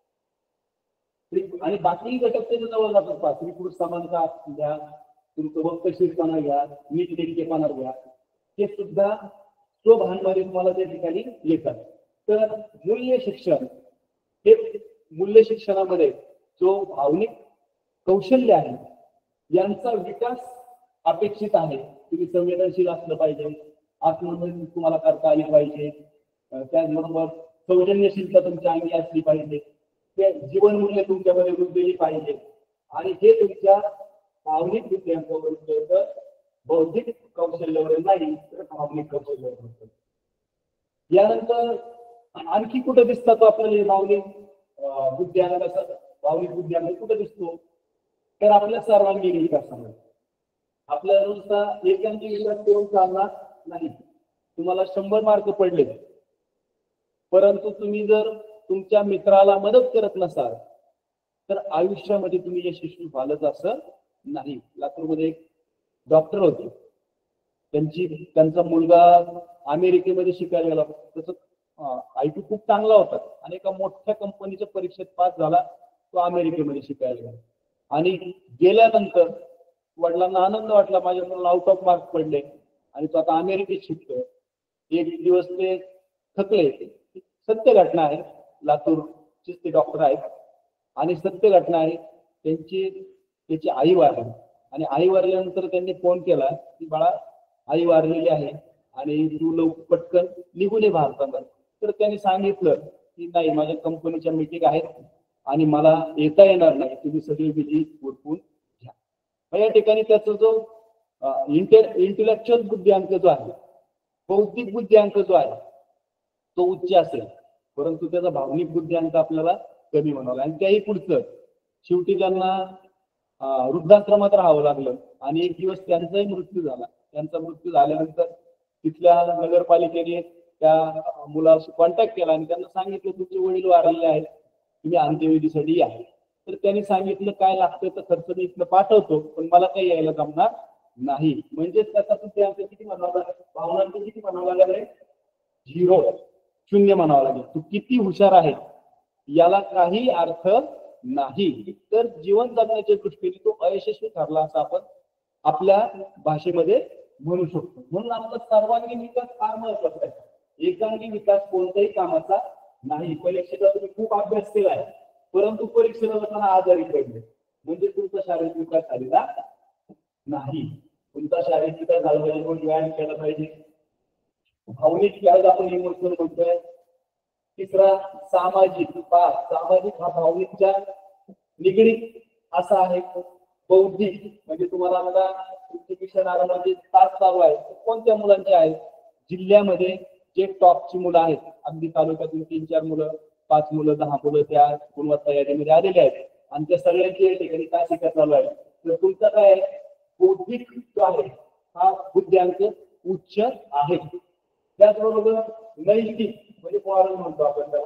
आणि बाकी घटक त्याच्या जवळ जातात. स्त्री पुरुष समानता घ्या, तुमचं वक्तशीलपणा घ्या, नीटनेटकेपणा घ्या, हे सुद्धा स्वभांमध्ये तुम्हाला त्या ठिकाणी येतात. तर मूल्य शिक्षण हे मूल्य शिक्षणामध्ये जो भावनिक कौशल्य आहे यांचा विकास अपेक्षित आहे. तुम्ही संवेदनशील असलं पाहिजे, आत्मोन्नती तुम्हाला करता आली पाहिजे, त्याचबरोबर सौजन्यशीलता तुमच्या अंगी असली पाहिजे, ते जीवनमूल्य तुमच्यामध्ये रुजलेली पाहिजे आणि हे तुमच्या भावनिक बुद्ध्यांकावर बौद्धिक कौशल्यावर नाही तर भावनिक कौशल्यावर. यानंतर आणखी कुठे दिसतात आपल्याला भावनिक बुद्ध्यांक? भावनिक बुद्ध्यांक कुठे दिसतो तर आपल्या सर्वांगीण विकासामध्ये. आपल्या रोजचा एकांकी विकास करून चालणार नाही. तुम्हाला 100 मार्क पडले परंतु तुम्ही जर तुमच्या मित्राला मदत करत नसाल तर आयुष्यामध्ये तुम्ही यशस्वी व्हालच असं नाही. लातूरमध्ये एक डॉक्टर होते, त्यांचा मुलगा अमेरिकेमध्ये शिकायला गेला. तसं IQ खूप चांगला होता आणि एका मोठ्या कंपनीच्या परीक्षेत पास झाला. तो अमेरिकेमध्ये शिकायला गेला आणि गेल्यानंतर वडिलांना आनंद वाटला, माझ्या मुलाला आउट ऑफ मार्क्स पडले आणि तो आता अमेरिकेत शिकतोय. एक दिवस ते थकले. सत्य घटना आहे, लातूरचे ते डॉक्टर आहेत आणि सत्य घटना आहे. त्याची आई वारली आणि आई वारल्यानंतर त्यांनी फोन केला की बाळा आई वारलेली आहे आणि तू पटकन निघून ये भारताला. तर त्यांनी सांगितलं की नाही, माझ्या कंपनीच्या मीटिंग आहेत आणि मला येता येणार नाही, तुम्ही सगळी विधी उरकून घ्या. या ठिकाणी त्याचा जो इंटेलेक्च्युअल बुद्धिअंक जो आहे, बौद्धिक बुद्धिअंक जो आहे तो उच्च असेल, परंतु त्याचा भावनिक बुद्धिअंक आपल्याला कमी म्हणावा. आणि त्याही पुढचं शेवटी त्यांना वृद्धाश्रमात राहावं लागलं आणि एक दिवस त्यांचाही मृत्यू झाला. त्यांचा मृत्यू झाल्यानंतर तिथल्या नगरपालिकेने त्या मुलाशी कॉन्टॅक्ट केला आणि त्यांना सांगितलं तुमचे वडील वारलेले आहेत, तुम्ही अंत्यविधीसाठी या. तर त्यांनी सांगितलं काय लागतं तर खर्च मी इथनं पाठवतो, पण मला काही यायला जमणार नाही. म्हणजेच त्याचा बुद्धिअंक किती म्हणावा लागेल, भावनांक किती म्हणावा लागेल, 0, 0 म्हणावा लागेल. तू किती हुशार आहे याला काही अर्थ नाही. तर जीवन जगण्याच्या दृष्टीने तो अयशस्वी ठरला असं आपण आपल्या भाषेमध्ये म्हणू शकतो. म्हणून आपला सर्वांगीण विकास फार महत्वाचा आहे. एकांगी विकास कोणत्याही कामाचा नाही. परीक्षेचा तुम्ही खूप अभ्यास केलाय, परंतु परीक्षेला जाताना आजारी पडले म्हणजे तुमचा शारीरिक विकास झालेला नाही. तुमचा शारीरिक विकास झाला पाहिजे, मग व्यायाम केला पाहिजे. भावनिक विकास आपण इमोशनल म्हणतोय. तिसरा सामाजिक. सामाजिक हा भावनिकच्या निगडीत असा आहे. बौद्धिक म्हणजे तुम्हाला आता तुमचे विषय म्हणजे तास चालू आहे, कोणत्या मुलांचे आहेत, जिल्ह्यामध्ये जे टॉपची मुलं आहेत, अगदी तालुक्यातून 3-4 मुलं, 5 मुलं, 10 मुलं त्या गुणवत्ता यादीमध्ये आलेले आहेत आणि त्या सगळ्यांची ठिकाणी काय शिकत चालू आहे. तर तुमचा काय बौद्धिक जो आहे हा बुद्धिअंक उच्च आहे. त्याचबरोबर नैतिक म्हणजे मॉरल म्हणतो आपण त्याला.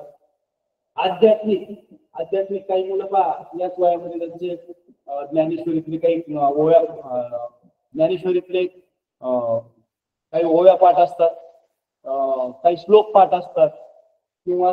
आध्यात्मिक काही मुलं पहा याच वयामध्ये त्यांचे ज्ञानेश्वरीतले काही ओव्या ज्ञानेश्वरीतले काही ओव्या पाठ असतात, काही श्लोक पाठ असतात किंवा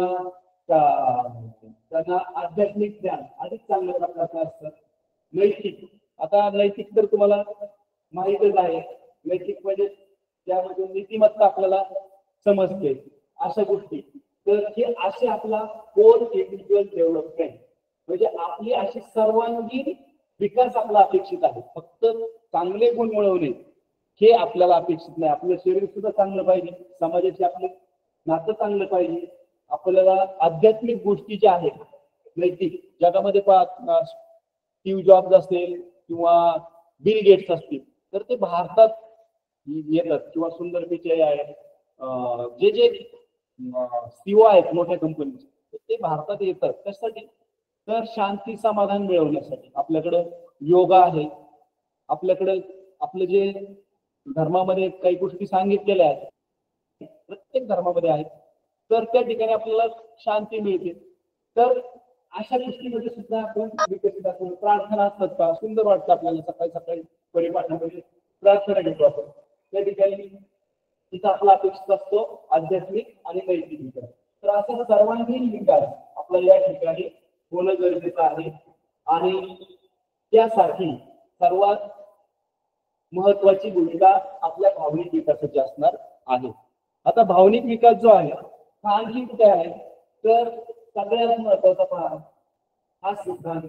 त्यांना आध्यात्मिक ज्ञान अधिक चांगल्या प्रकारचं असतं. नैतिक. आता नैतिक तर तुम्हाला माहितच आहे. नैतिक म्हणजे त्यामध्ये नीतिमत्ता आपल्याला समजते अशा गोष्टी. तर हे असे आपला कोर इंडिव्हिज्युअल डेव्हलपमेंट म्हणजे आपली अशी सर्वांगीण विकास आपला अपेक्षित आहे. फक्त चांगले गुण मिळवणे हे आपल्याला अपेक्षित नाही. आपलं शरीर सुद्धा चांगलं पाहिजे, समाजाचे आपले नातं चांगलं पाहिजे, आपल्याला आध्यात्मिक गोष्टी ज्या आहेत नैतिक. जगामध्ये स्टीव्ह जॉब्स असेल किंवा बिल गेट्स असतील तर ते भारतात येतात किंवा सुंदर पिचाई आहे, जे सीओ आहेत मोठ्या कंपनीचे ते भारतात येतात. त्यासाठी तर शांती समाधान मिळवण्यासाठी आपल्याकडं योगा आहे, आपल्याकडे आपलं जे धर्मामध्ये काही गोष्टी सांगितलेल्या आहेत प्रत्येक धर्मामध्ये आहेत, तर त्या ठिकाणी आपल्याला शांती मिळते. तर अशा गोष्टीमध्ये सुद्धा आपण विकसित असतो. प्रार्थना असतात का, सुंदर वाटतं आपल्याला सकाळी सकाळी परिपाठामध्ये प्रार्थना घेतो आपण. त्या ठिकाणी तिथं आपला अपेक्षित असतो आध्यात्मिक आणि नैतिक विकास. तर असं सर्वांगीण विकास आपला या ठिकाणी होणं गरजेचं आहे आणि त्यासाठी सर्वात महत्वाची भूमिका आपल्या भावनिक विकासाची असणार आहे. आता भावनिक विकास जो आहे हा आणखी कुठे आहे तर सगळ्यात महत्वाचा पहा हा सिद्धांत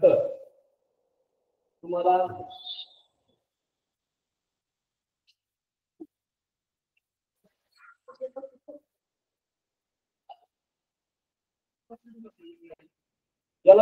तुम्हाला याला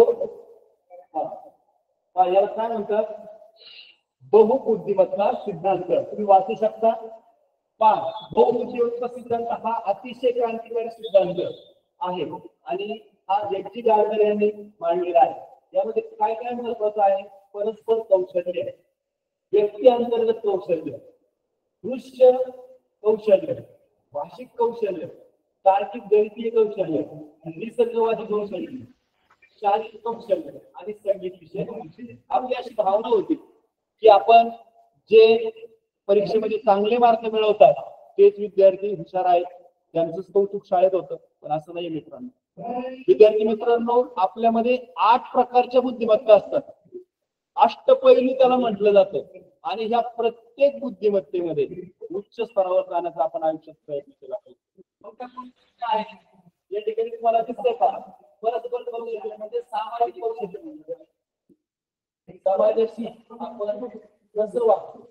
याला काय म्हणतात बहुबुद्धिमत्ता सिद्धांत. तुम्ही वाचू शकता. बहुबुद्धिमत्ता सिद्धांत हा अतिशय क्रांतिकारी सिद्धांत आहे आणि हा जगजी गार्डनर यांनी मांडलेला आहे. यामध्ये काय काय महत्वाचं आहे, परस्पर कौशल्य, व्यक्ती अंतर्गत कौशल्य, दृश्य कौशल्य, भाषिक कौशल्य, तार्किक गणितीय कौशल्य, निसर्गवादी कौशल्य, शारीरिक कौशल्य आणि संगीत विषय. आपली अशी भावना होती की आपण जे परीक्षेमध्ये चांगले मार्क मिळवतात तेच विद्यार्थी हुशार आहेत त्यांचंच कौतुक शाळेत होतं, पण असं नाही मित्रांनो. विद्यार्थी मित्रांनो, आपल्यामध्ये 8 प्रकारच्या बुद्धिमत्ता असतात. अष्टपैलू त्याला म्हटलं जातं. आणि ह्या प्रत्येक बुद्धिमत्तेमध्ये उच्च स्तरावर जाण्याचा आपण आयुष्यात प्रयत्न केला पाहिजे. या ठिकाणी तुम्हाला दिसतंय का, परस्पर कौशल्य म्हणजे सामाजिक कौशल्य. समाजाशी आपण कसं वागतो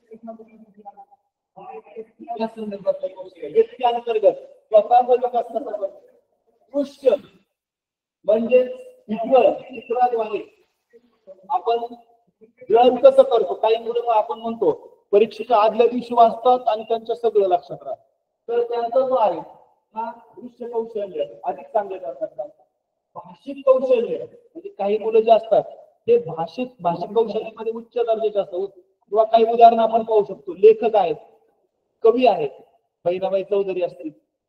या संदर्भातलं कौशल्य. व्यक्ती अंतर्गत स्वतःचा विकास कसा करतो, दृश्य म्हणजे चित्राद्वारे आपण ग्रहण कसं करतो. काही मुलं आपण म्हणतो परीक्षेच्या आदल्या दिवशी वाचतात आणि त्यांच्या सगळं लक्षात राहतं, तर त्यांचा जो आहे हा दृश्य कौशल्य अधिक चांगले करतात. भाषिक कौशल्य म्हणजे काही मुलं जे असतात ते भाषिक कौशल्यामध्ये उच्च दर्जाचे असतात. किंवा काही उदाहरण आपण पाहू शकतो, लेखक आहेत, कवी आहेत, बहिणाबाई चौधरी असतील,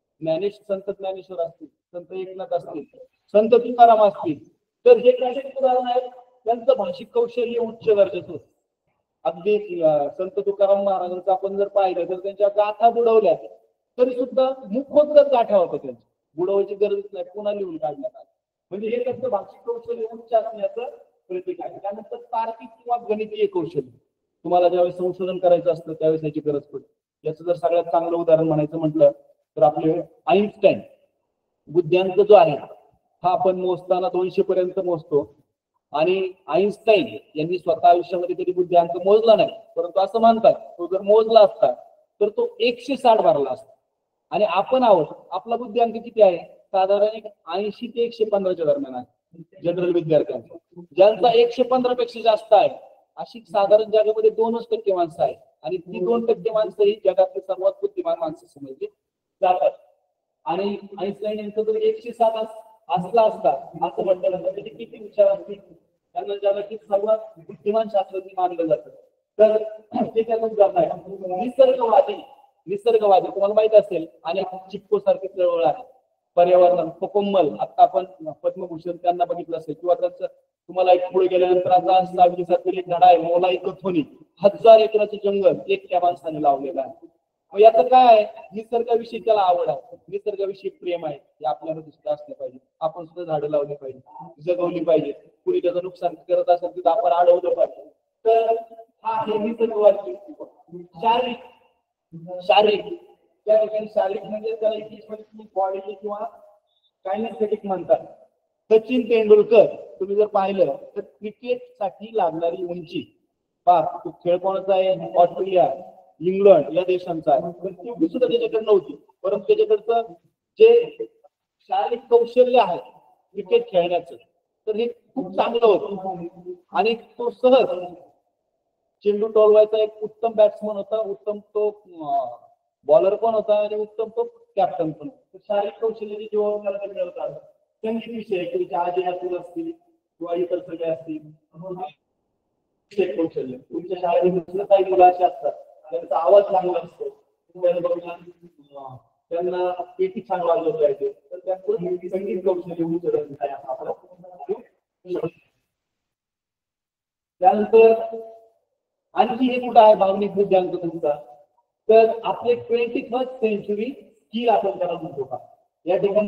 संत ज्ञानेश्वर असतील, संत एकनाथ असतील, संत तुकाराम असतील, तर हे काही उदाहरण आहेत. त्यांचं भाषिक कौशल्य उच्च दर्जाचं. अगदी संत तुकाराम महाराजांचं आपण जर पाहिलं तर त्यांच्या गाथा बुडवल्या तरी सुद्धा मुखोद्गत गाठा होता त्यांच्या, बुडवायची गरजच नाही, पुन्हा लिहून काढण्यात आलं. म्हणजे हे त्यांचं भाषिक कौशल्य उच्च असण्याचं प्रतीक आहे. त्यानंतर तार्किक किंवा गणितीय कौशल्य, तुम्हाला ज्यावेळेस संशोधन करायचं असतं त्यावेळेस याची गरज पडते. याचं जर सगळ्यात चांगलं उदाहरण म्हणायचं म्हटलं तर आपले आईन्स्टाईन. बुद्ध्यांक जो आहे हा आपण मोजताना 200 पर्यंत मोजतो, आणि आईन्स्टाईन यांनी स्वतः आयुष्यामध्ये कधी बुद्ध्यांक मोजला नाही, परंतु असं मानतात तो जर मोजला असता तर तो 160 भरला असता. आणि आपण आहोत, आपला बुद्ध्यांक किती आहे, साधारण 80 ते 115च्या दरम्यान आहे जनरल विद्यार्थ्यांचा. ज्यांचा 115 पेक्षा जास्त आहे अशी साधारण जगामध्ये 2% माणसं आहेत, आणि ती 2% माणसं ही जगातली सर्वात बुद्धिमान माणसं समजली जातात. आणि आईन्स्टाईन यांचं जर 107 असला असता असं म्हटलं जातं, म्हणजे किती हुशार असतील, त्यांना जगातील सर्वात बुद्धिमान शास्त्रज्ञ मानलं जातं. तर ते त्याचं उदाहरण आहे. निसर्गवादी तुम्हाला माहित असेल, अनेक चिपको सारखे चळवळ आहे. पर्यावरण कोकोमल, आता आपण पद्मभूषण त्यांना बघितलं असेल, किंवा त्यांचं तुम्हाला एक पुढे गेल्यानंतर आता एक धडा आहे, मोलाई कथोनी, 1000 एकराचं जंगल एक त्या माणसाने लावलेलं आहे. मग याचं काय आहे, निसर्गाविषयी त्याला आवड आहे, निसर्गाविषयी प्रेम आहे, हे आपल्याला दुसरं असलं पाहिजे. आपण सुद्धा झाडं लावली पाहिजे, जगवली पाहिजे. कुणी त्याचं नुकसान करत असेल तिथं आपण अडवलं पाहिजे. तर हा हे निसर्गवादी. शारीरिक त्या ठिकाणी शारीरिक म्हणजे त्याला इंग्लिशमध्ये बॉडी किंवा कायनेस्थेटिक म्हणतात. सचिन तेंडुलकर तुम्ही जर पाहिलं तर क्रिकेटसाठी लागणारी उंची, तो खेळ कोणाचा आहे, ऑस्ट्रेलिया, इंग्लंड या देशांचा आहे, पण ती सुद्धा त्याच्याकडे नव्हती. परंतु त्याच्याकडचं जे शारीरिक कौशल्य आहे क्रिकेट खेळण्याचं, तर हे खूप चांगलं होतं. आणि तो सहज चेंडू टोलवायचा एक उत्तम बॅट्समन होता, उत्तम तो बॉलर पण होता, आणि उत्तम तो कॅप्टन पण. शारीरिक कौशल्याची जीवावर मिळवत आलं. संगीत विषय तुमच्या आजी असतील किंवा इतर सगळे असतील, कौशल्य तुमच्या शाळेमध्ये काही मुलं अशी असतात त्यांचा आवाज चांगला असतो, त्यांना पेटी छान वाजवता येते, तर त्यांचं संगीत कौशल्य उच्च आहे. त्यानंतर आणखी हे कुठं आहे भावनिक बुद्ध्यांक तुमचा, तर आपले 21st सेंचुरी स्किल आपण त्याला म्हणतो का. या ठिकाणी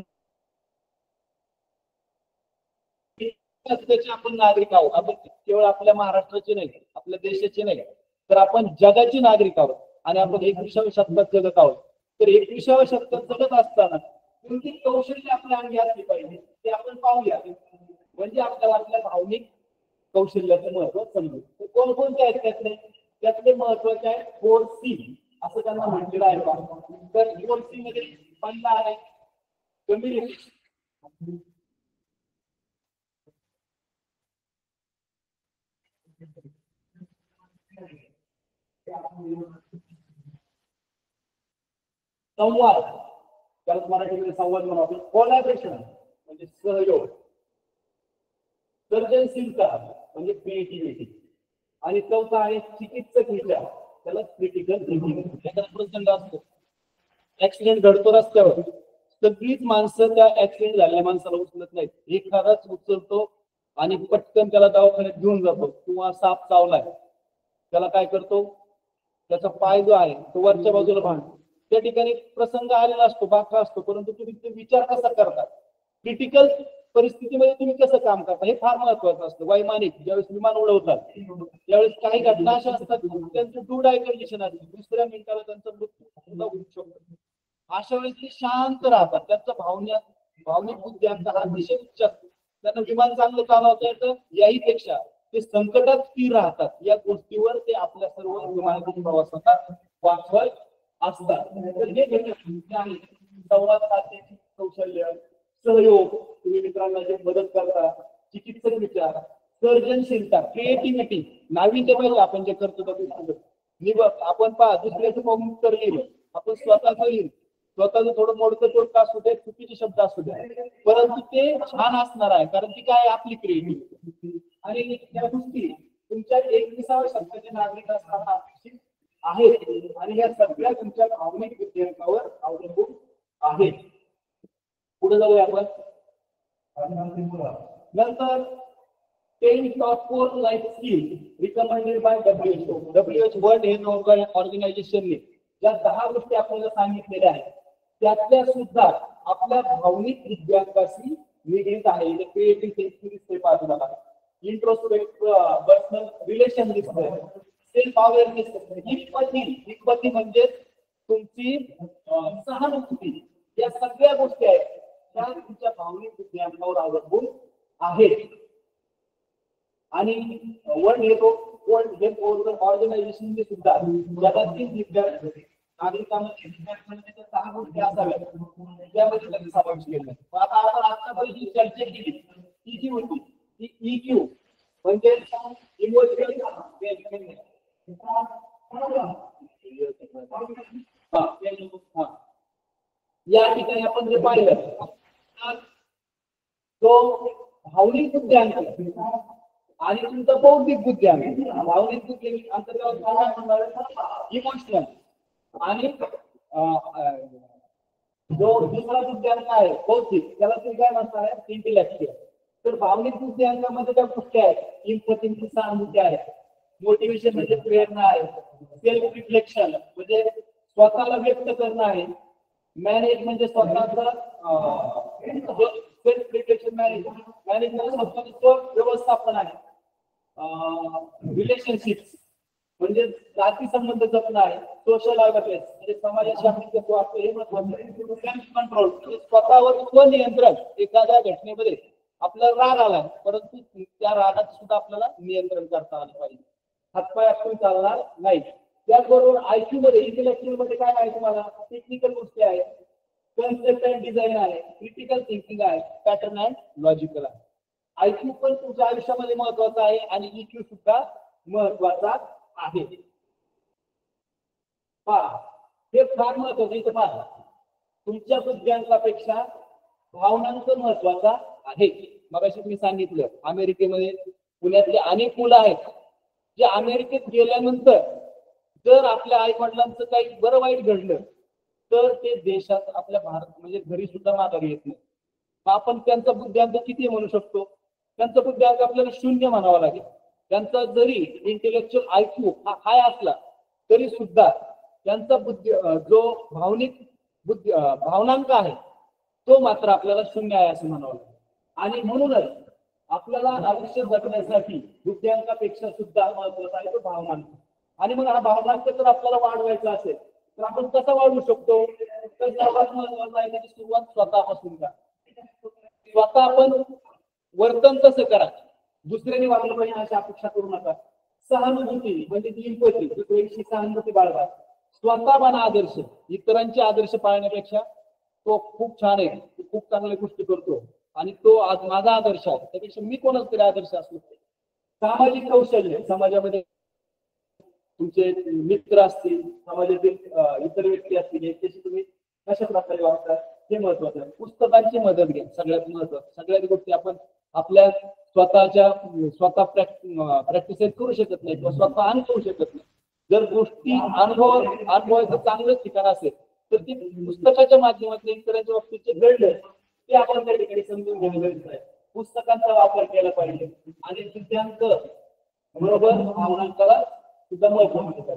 आपण नागरिक आहोत. आपण केवळ आपल्या महाराष्ट्राचे नाही, आपल्या देशाचे नाही, तर आपण जगाचे नागरिक आहोत. आणि आपण 21व्या शतकात जगत आहोत. तर 21व्या शतकात जगत असताना कोणती कौशल्य आपल्या अंगी असली पाहिजे ते आपण पाहूया. म्हणजे आपल्याला आपल्या भावनिक कौशल्याचं महत्व समजू. कोणकोणते आहेत त्यातले महत्वाचे आहे 4C असं त्यांना म्हटलेलं आहे. तर 4C मध्ये पहिला आहे कम्युनिकेशन. संवाद, त्याला मराठीमध्ये संवाद म्हणून आपण कोलॅबरेशन म्हणजे सहयोग. सर्जनशीलता म्हणजे क्रिएटिव्हिटी. आणि चौथा आहे चिकित्सक विचार, त्याला क्रिटिकल थिंकिंग. एखादा प्रसंग असतो, ऍक्सिडेंट घडतो रस्त्यावर, सगळीच माणसं त्या ऍक्सिडेंट झालेल्या माणसाला उचलत नाहीत, एखादाच उचलतो आणि पटकन त्याला दवाखान्यात घेऊन जातो. किंवा साप चावलाय, त्याला काय करतो, त्याचा पाय जो आहे तो वरच्या बाजूला बांधतो, त्या ठिकाणी प्रसंग आलेला असतो, बाका असतो, परंतु तुम्ही ते विचार कसा करता, क्रिटिकल परिस्थितीमध्ये तुम्ही कसं काम करता, हे फार महत्वाचं असतं. वैमानिक ज्यावेळेस विमान उडवतात त्यावेळेस काही घटना अशा असतात त्यांचं टू डाय कंडिशन असते, दुसऱ्या मिनिटाला त्यांचा मृत्यू होऊ शकतो. अशा वेळेस ते शांत राहतात, त्यांचा भावनिक बुद्धी हा अतिशय उच्च असतो. त्यांना विमान चांगलं चालवता येतं, याही पेक्षा ते संकटात स्थिर राहतात. या गोष्टीवर ते आपल्या सर्व विमानातील प्रवासांना वाचवत असतात. तर हे आहे संवाद साधण्याची कौशल्य, सहयोग, तुम्ही मित्रांना जे मदत करता, चिकित्सक विचार, सर्जनशीलता, क्रिएटिव्हिटी, नाविन्य पाहिजे आपण जे करतो निवड. आपण पहा दुसऱ्याचं पाहून उत्तर लिहिलं, आपण स्वतःच लिहिलं, स्वतःच थोडं मोडकं तोडकं असू दे, चुकीचे शब्द असू दे, परंतु ते छान असणार आहे, कारण ती काय आपली क्रिएटिव्हिटी. आणि त्या गोष्टी तुमच्या 21व्या शतकाचे नागरिक असताना अपेक्षित आहेत आणि या सगळ्या तुमच्या भावनिक विद्यांकावर अवलंबून आहेत. पुढे जाऊया आपण. नंतर 10 top 4 life skill recommended by WHO. WHO world health ऑर्गनायझेशनने ज्या 10 गोष्टी आपल्याला सांगितलेल्या आहेत त्यातल्या सुद्धा आपल्या भावनिक विद्यांकाशी निगडीत आहे. क्रिएटिव्ह थिंकिंग दिसते बाजूला, इंट्रोस्पेक्टिव्ह पर्सनल रिलेशन दिसतंय, सेल्फ अवेअरनेस, हिकमती म्हणजे तुमची सहानुभूती, या सगळ्या गोष्टी आहेत त्या तुमच्या भावनिक विद्यांकावर अवलंबून आहेत. आणि वर्ल्ड हेल्थ ऑर्गनायझेशनने सुद्धा जगातील नागरिकांमध्ये 10 गोष्टी असाव्यात त्यामध्ये त्यांनी समावेश केला. आता आपण आतापर्यंत चर्चा केली ती जी होती ती EQ म्हणजे इमोशनल या ठिकाणी आपण जे पाहिलं तो भावनिक बुद्ध्यांक आणि तुमचा बौद्धिक बुद्ध्यांक. भावनिक बुद्धी अंतर्गत इमोशनल आणि जो दुसरा बुद्ध्यांक आहे बौद्धिक, त्याला ते काय म्हणतात इंटेलेक्चुअल. तर भावनिक बुद्ध्यांकामध्ये त्या गोष्टी आहेत, इम्पतीची सहानुभूती आहे, मोटिवेशन म्हणजे प्रेरणा आहे, सेल्फ रिफ्लेक्शन म्हणजे स्वतःला व्यक्त करणं आहे, मॅनेज म्हणजे स्वतःचा सेल्फ रिफ्लेक्शन मॅनेज म्हणजे स्वतःचं व्यवस्थापन आहे, रिलेशनशिप्स म्हणजे जाती संबंध जपणं आहे, सोशल अवेअरनेस म्हणजे समाजाशी आपली कसं वाटतं हे महत्वाचं आहे, सेल्फ कंट्रोल म्हणजे स्वतःवर स्वनियंत्रण. एखाद्या घटनेमध्ये आपल्याला राग आला परंतु त्या रागात सुद्धा आपल्याला नियंत्रण करता आलं पाहिजे, हातपाय आपण चालणार नाही. त्याचबरोबर IQ मध्ये इंटेलेक्चुअल मध्ये काय आहे, तुम्हाला टेक्निकल गोष्टी आहेत, कन्सेप्ट अँड डिझाईन आहे, क्रिटिकल थिंकिंग आहे, पॅटर्न अँड लॉजिकल आहे. IQ पण तुमच्या आयुष्यामध्ये महत्वाचा आहे आणि EQ सुद्धा महत्वाचा आहे. हे फार महत्वाचं इथं पहा, तुमच्या बुद्ध्यांकापेक्षा भावनांक महत्वाचा आहे. मगाशी मी सांगितलं अमेरिकेमध्ये पुण्यातले अनेक मुलं आहेत जे अमेरिकेत गेल्यानंतर जर आपल्या आई वडिलांचं काही बरं वाईट घडलं तर ते देशात आपल्या भारत म्हणजे घरी सुद्धा माघारी येत नाही. आपण त्यांचा बुद्ध्यांक किती म्हणू शकतो, त्यांचा बुद्ध्यांक आपल्याला 0 म्हणावा लागेल. त्यांचा जरी इंटेलेक्चुअल IQ हा हाय असला तरी सुद्धा त्यांचा बुद्धी जो भावनिक बुद्धी भावनांक आहे तो मात्र आपल्याला 0 आहे असं म्हणावं लागेल. आणि म्हणूनच आपल्याला आयुष्य जगण्यासाठी बुद्ध्यांकापेक्षा सुद्धा महत्वाचा आहे तो भावनांक. आणि मग हा भावनांक जर आपल्याला वाढवायचा असेल तर आपण कसा वाढवू शकतो, तर सर्वात महत्वाचं आहे त्याची सुरुवात स्वतःपासून करा. स्वतः आपण वर्तन कसं करा, दुसऱ्याने वागलं पाहिजे अशी अपेक्षा करू नका. सहानुभूती म्हणजे इम्पती, दुसऱ्याची सहानुभूती बाळगा. स्वतः बना आदर्श, इतरांचे आदर्श पाळण्यापेक्षा तो खूप छान आहे, खूप चांगल्या गोष्टी करतो आणि तो आज माझा आदर्श आहे, त्यापेक्षा मी कोणाच तरी आदर्श असलो. सामाजिक कौशल्य, समाजामध्ये तुमचे मित्र असतील, समाजातील इतर व्यक्ती असतील याच्याशी तुम्ही कशा प्रकारे वागतात हे महत्वाचं आहे. पुस्तकांची मदत घ्या, सगळ्यात महत्वाचं. सगळ्याच गोष्टी आपण आपल्या स्वतः प्रॅक्टिस करू शकत नाही किंवा स्वतः अनुभवू शकत नाही. जर गोष्टी अनुभवाचं चांगलं ठिकाण असेल तर ती पुस्तकाच्या माध्यमातून इतरांच्या बाबतीत जे घडलं ते आपण त्या ठिकाणी समजून घेणं गरजेचं आहे. पुस्तकांचा वापर केला पाहिजे आणि सिद्धांत बरोबर भावनांकाला सुद्धा महत्व.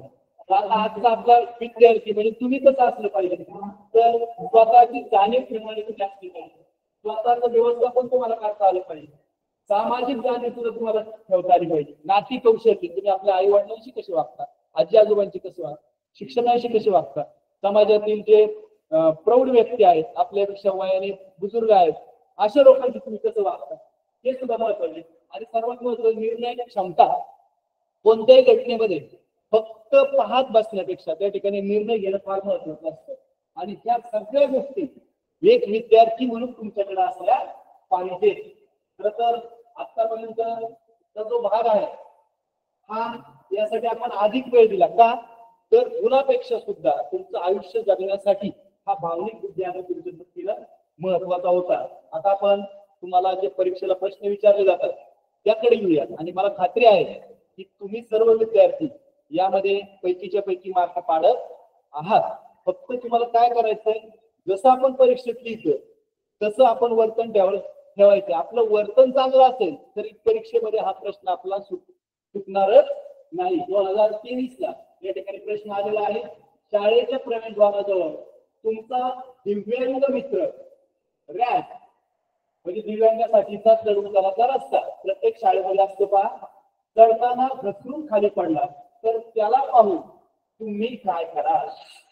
आजचा आपला विद्यार्थी म्हणजे तुम्ही कसं असलं पाहिजे तर स्वतःची जाणीव ठेवणारी तुम्ही असली पाहिजे. स्वतःचं व्यवस्थापन तुम्हाला करता आलं पाहिजे. सामाजिक जाणीव सुद्धा तुम्हाला ठेवता आली पाहिजे. नाती कौशल्य तुम्ही आपल्या आई वडिलांशी कसे वागता, आजी आजोबांशी कसे वागता, शिक्षणाशी कसे वागता, समाजातील जे प्रौढ व्यक्ती आहेत, आपल्यापेक्षा वयाने बुजुर्ग आहेत, अशा लोकांशी तुम्ही कसं वागता हे सुद्धा महत्वाचे. आणि सर्वात महत्वाचं निर्णय क्षमता. कोणत्याही घटनेमध्ये फक्त पाहत बसण्यापेक्षा त्या ठिकाणी निर्णय घेणं फार महत्वाचं असतं. आणि त्या सगळ्या गोष्टी एक विद्यार्थी म्हणून तुमच्याकडे असल्या पाहिजे. खर तर आतापर्यंतचा जो भाग आहे हा यासाठी आपण अधिक वेळ दिला का तर गुणापेक्षा सुद्धा तुमचं आयुष्य जगण्यासाठी हा भावनिक बुद्धी आणि तुमच्या दृष्टीला महत्वाचा होता. आता आपण तुम्हाला जे परीक्षेला प्रश्न विचारले जातात त्याकडे येऊया. आणि मला खात्री आहे की तुम्ही सर्व विद्यार्थी यामध्ये पैकीच्या पैकी मार्क पाडत आहात. फक्त तुम्हाला काय करायचंय, जसं आपण परीक्षेत लिहितो तसं आपण वर्तन ठेवायचं. आपलं वर्तन चांगलं असेल तरी परीक्षेमध्ये हा प्रश्न आपला सुटणारच नाही. 2023 ला या ठिकाणी प्रश्न आलेला आहे. शाळेच्या प्रवेशद्वाराजवळ तुमचा दिव्यांग मित्र रॅप म्हणजे दिव्यांगासाठीचा चढून करायचा रस्ता प्रत्येक शाळेमध्ये असतो पहा. चढताना घसरून खाली पडला तर त्याला पाहून तुम्ही काय कराल?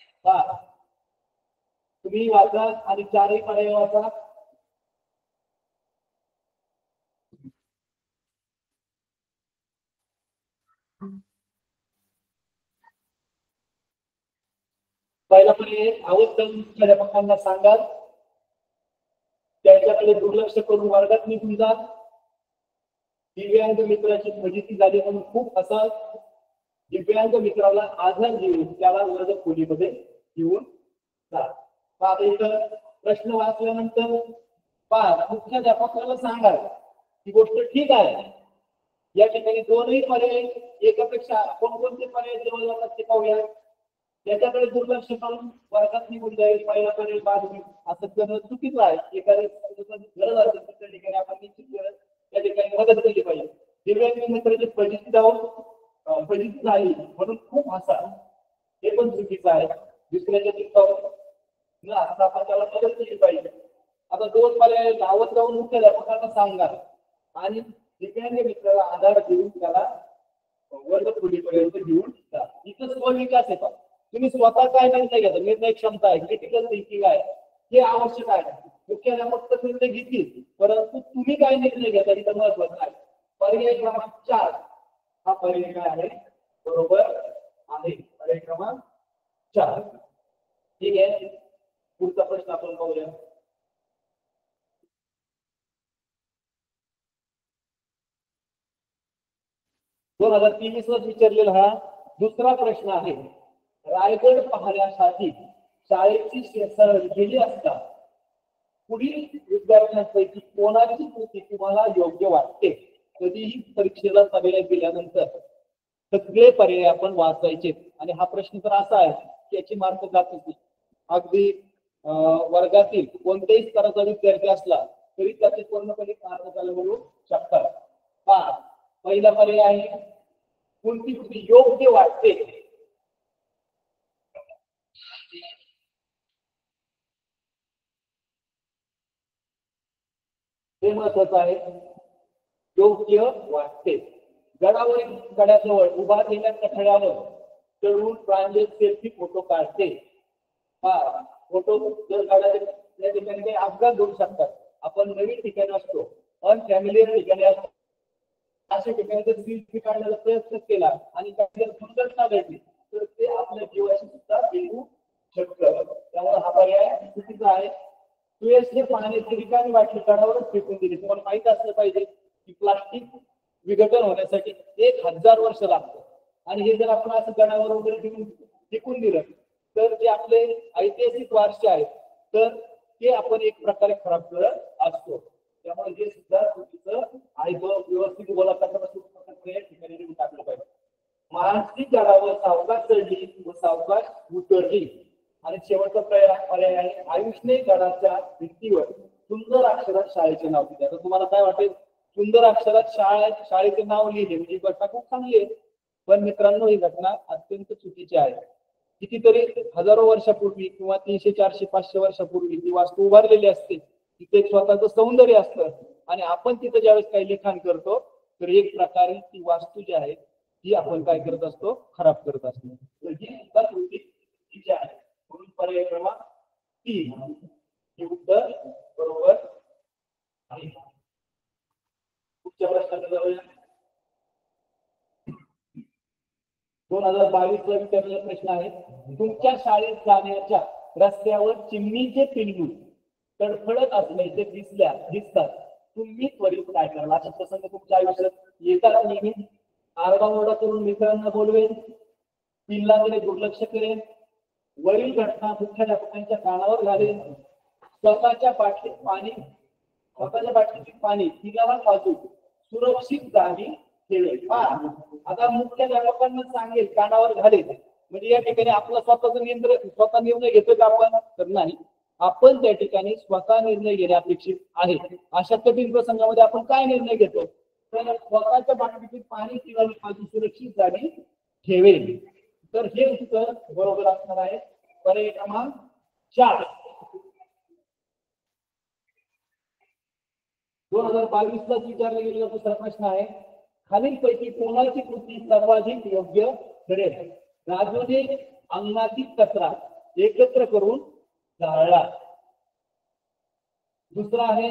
तुम्ही वाचा आणि चारही पर्याय वाचा. पहिला पर्याय आवडतं अध्यापकांना सांगाल, त्याच्याकडे दुर्लक्ष करून वर्गात निघून जात, दिव्यांग मित्राची फजिती झाली म्हणून खूप हसाल, दिव्यांग मित्राला आधार देऊन त्याला वर्ग खोलीमध्ये घेऊन जा. आता इथं प्रश्न वाचल्यानंतर मुख्याध्यापकाला सांगा ही गोष्ट ठीक आहे. या ठिकाणी दोनही पर्याय एकापेक्षा कोणकोणते पर्याय जवळ जातात ते पाहूया. त्याच्याकडे दुर्लक्ष करून वर्गात निघून जाईल पहिला पर्याय बाजू असं करणं चुकीचं आहे. एखाद्या गरज असेल तर त्या ठिकाणी आपण निश्चित गरज त्या ठिकाणी मदत केली पाहिजे. दिव्यांग मित्राची फजिती झाली म्हणून खूप हसा हे पण चुकीचं आहे. दुसऱ्याच्या चिंतावर न हसता आपण त्याला मदत केली पाहिजे. आता दोन पर्याय लावत राहून मुख्याध्यापकांना सांगा आणि दिव्यांग मित्राला आधार देऊन त्याला वर्ग खोलीपर्यंत घेऊन जा. इथं स्वविकास येतात. तुम्ही स्वतः काय निर्णय घेता, निर्णय क्षमता आहे, क्रिटिकल थिंकिंग आहे, हे आवश्यक आहे. मुख्याध्यापक तर निर्णय घेतील परंतु तुम्ही काय निर्णय घेता इथं महत्वाचं आहे. पर्याय क्रमांक 4 हा पर्याय काय आहे बरोबर आहे. पर्याय क्रमांक 4 ठीक आहे. पुढचा प्रश्न आपण पाहूया. दोन 2023 विचारलेला हा दुसरा प्रश्न आहे. रायगड पाहण्यासाठी शाळेची सहल गेली असता पुढील विद्यार्थ्यांपैकी कोणाची कृती तुम्हाला योग्य वाटते? कधीही परीक्षेला सभेला गेल्यानंतर सगळे पर्याय आपण वाचायचे. आणि हा प्रश्न तर असा आहे की याची मार्क जातच नाही. अगदी वर्गातील कोणत्याही स्तराचा विद्यार्थी असला तरी त्याचे पूर्णपणे मार्क चालू मिळू शकतात. पहिला पर्याय आहे कोणती कृती योग्य वाटते. हे महत्वाचं आहे. योग्य वाटते. गडाजवळ उभा केलेल्या कठड्यावर चढून प्रांजल सेल्फी फोटो काढते. फोटो जर काढायचे त्या ठिकाणी काही अपघात घडू शकतात. आपण नवीन ठिकाणी असतो, अनफॅमिलियर ठिकाणी असतो, अशा ठिकाणी जर सेल्फी काढण्याचा प्रयत्न केला आणि काही दुर्घटना घडली तर ते आपल्या जीवाशी सुद्धा येऊ शकतं. त्यामुळे हा पर्याय चुकीचा आहे. सुयशने पाण्याची रिकामी बाटली गडावरच फेकून दिली. तुम्हाला माहित असलं पाहिजे की प्लास्टिक विघटन होण्यासाठी 1000 वर्ष लागतं. आणि हे जर आपण असं गडावर वगैरे फेकून दिलं तर जे आपले ऐतिहासिक वारसे आहेत तर ते आपण एक प्रकारे खराब करत असतो. त्यामुळे हे सुद्धा चुकीचं आहे. व्यवस्थित बोला या ठिकाणी टाकलं पाहिजे. मानसिक गडावर सावकाश चढली व सावकाश उतरली. आणि शेवटचा पर्याय आहे आयुषने गडाच्या भिंतीवर सुंदर अक्षरात शाळेचे नाव दिले. आता तुम्हाला काय वाटेल, सुंदर अक्षरात शाळेचे नाव लिहिले म्हणजे गोष्ट खूप चांगली आहे. पण मित्रांनो ही घटना अत्यंत चुकीची आहे. कितीतरी हजारो वर्षापूर्वी किंवा 300 400 500 वर्षापूर्वी ती वास्तू उभारलेली असते, तिथे स्वतःचं सौंदर्य असतं आणि आपण तिथे ज्यावेळेस काही लिखाण करतो तर एक प्रकारे ती वास्तू जी आहे ती आपण काय करत असतो, खराब करत असतो. तर ही सुद्धा कृती जी आहे म्हणून पर्याय क्रमांक 3 हे उत्तर बरोबर आहे. पुढच्या प्रश्नाकडे जाऊया. 2022 विचारलेला प्रश्न आहे, तुमच्या शाळेत जाण्याच्या रस्त्यावर चिमणीचे पिल्लू तडफडत असल्याचे दिसतात, तुम्ही त्वरित काय कराल? अशा प्रसंग तुमच्या आयुष्यात येतात नेहमी. आरडाओरडा करून मित्रांना बोलवेल, पिल्लाकडे दुर्लक्ष करेल, वरील घटना मुख्याध्यापकांच्या कानावर घालेल, स्वतःच्या बाटलीत पाणी तिला पाजून सुरक्षित जागी ठेवेल. आता मुख्याध्यापकांना सांगेल, कानावर घालेल, म्हणजे या ठिकाणी आपला स्वतः निर्णय घेतोय का आपण? तर नाही. आपण त्या ठिकाणी स्वतः निर्णय घेणे अपेक्षित आहे. अशा कठीण प्रसंगामध्ये आपण काय निर्णय घेतो? तर स्वतःच्या बाटलीतील पाणी तिला पाजून सुरक्षित जागी ठेवेल. तर हे उत्तर बरोबर असणार आहे. पर्याय क्रमांक 4. 2022 ला विचारला गेलेला दुसरा प्रश्न आहे, खालीलपैकी कोणाची कृती सर्वाधिक योग्य ठरेल? राजूने अंगणातील कचरा एकत्र करून जाळला. दुसरा आहे,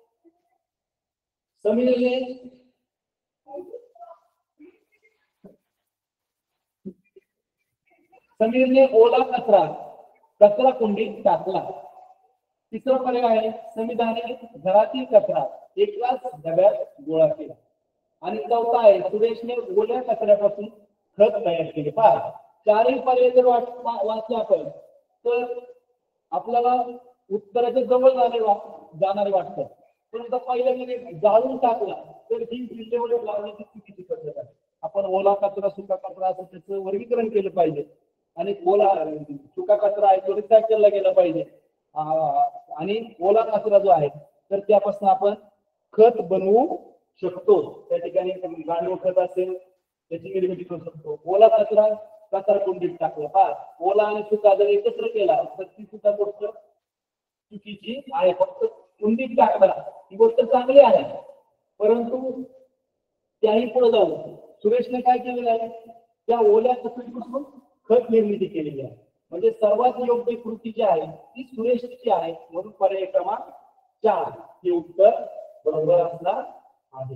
समीरने ओला कचरा कुंडीत टाकला. तिसरा पर्याय आहे, समीराने घरातील कचरा एकाच डब्यात गोळा केला. आणि चौथा आहे, सुरेशने ओल्या कचऱ्यापासून खत तयार केले. पहा, चारही पर्याय जर वाचले आपण तर आपल्याला उत्तराच्या जवळ जाणारे वाटतं. पण पहिल्या जाळून टाकला तर ही विल्हेवाट लावण्याची चुकीची पद्धत आहे. आपण ओला कचरा सुका कचरा असं त्याचं वर्गीकरण केलं पाहिजे आणि सुका कचरा आहे तो रिसायकलला गेला पाहिजे. आणि ओला कचरा जो आहे तर त्यापासून आपण खत बनवू शकतो. त्या ठिकाणी गांडूळ खत असेल त्याची निर्मिती करू शकतो. ओला कचरा कुंडीत टाकला. पहा, ओला आणि सुका जर एकत्र केला तर ती सुद्धा गोष्ट चुकीची आहे. फक्त कुंडीत टाकला ही गोष्ट चांगली आहे, परंतु त्याही पुढे जाऊन सुरेशने काय केलेलं आहे, त्या ओल्या कचऱ्यापासून खत निर्मिती केलेली आहे. म्हणजे सर्वात योग्य कृती जी आहे ती सुरेशची आहे. म्हणून पर्याय क्रमांक 4 हे उत्तर बरोबर असणार आहे.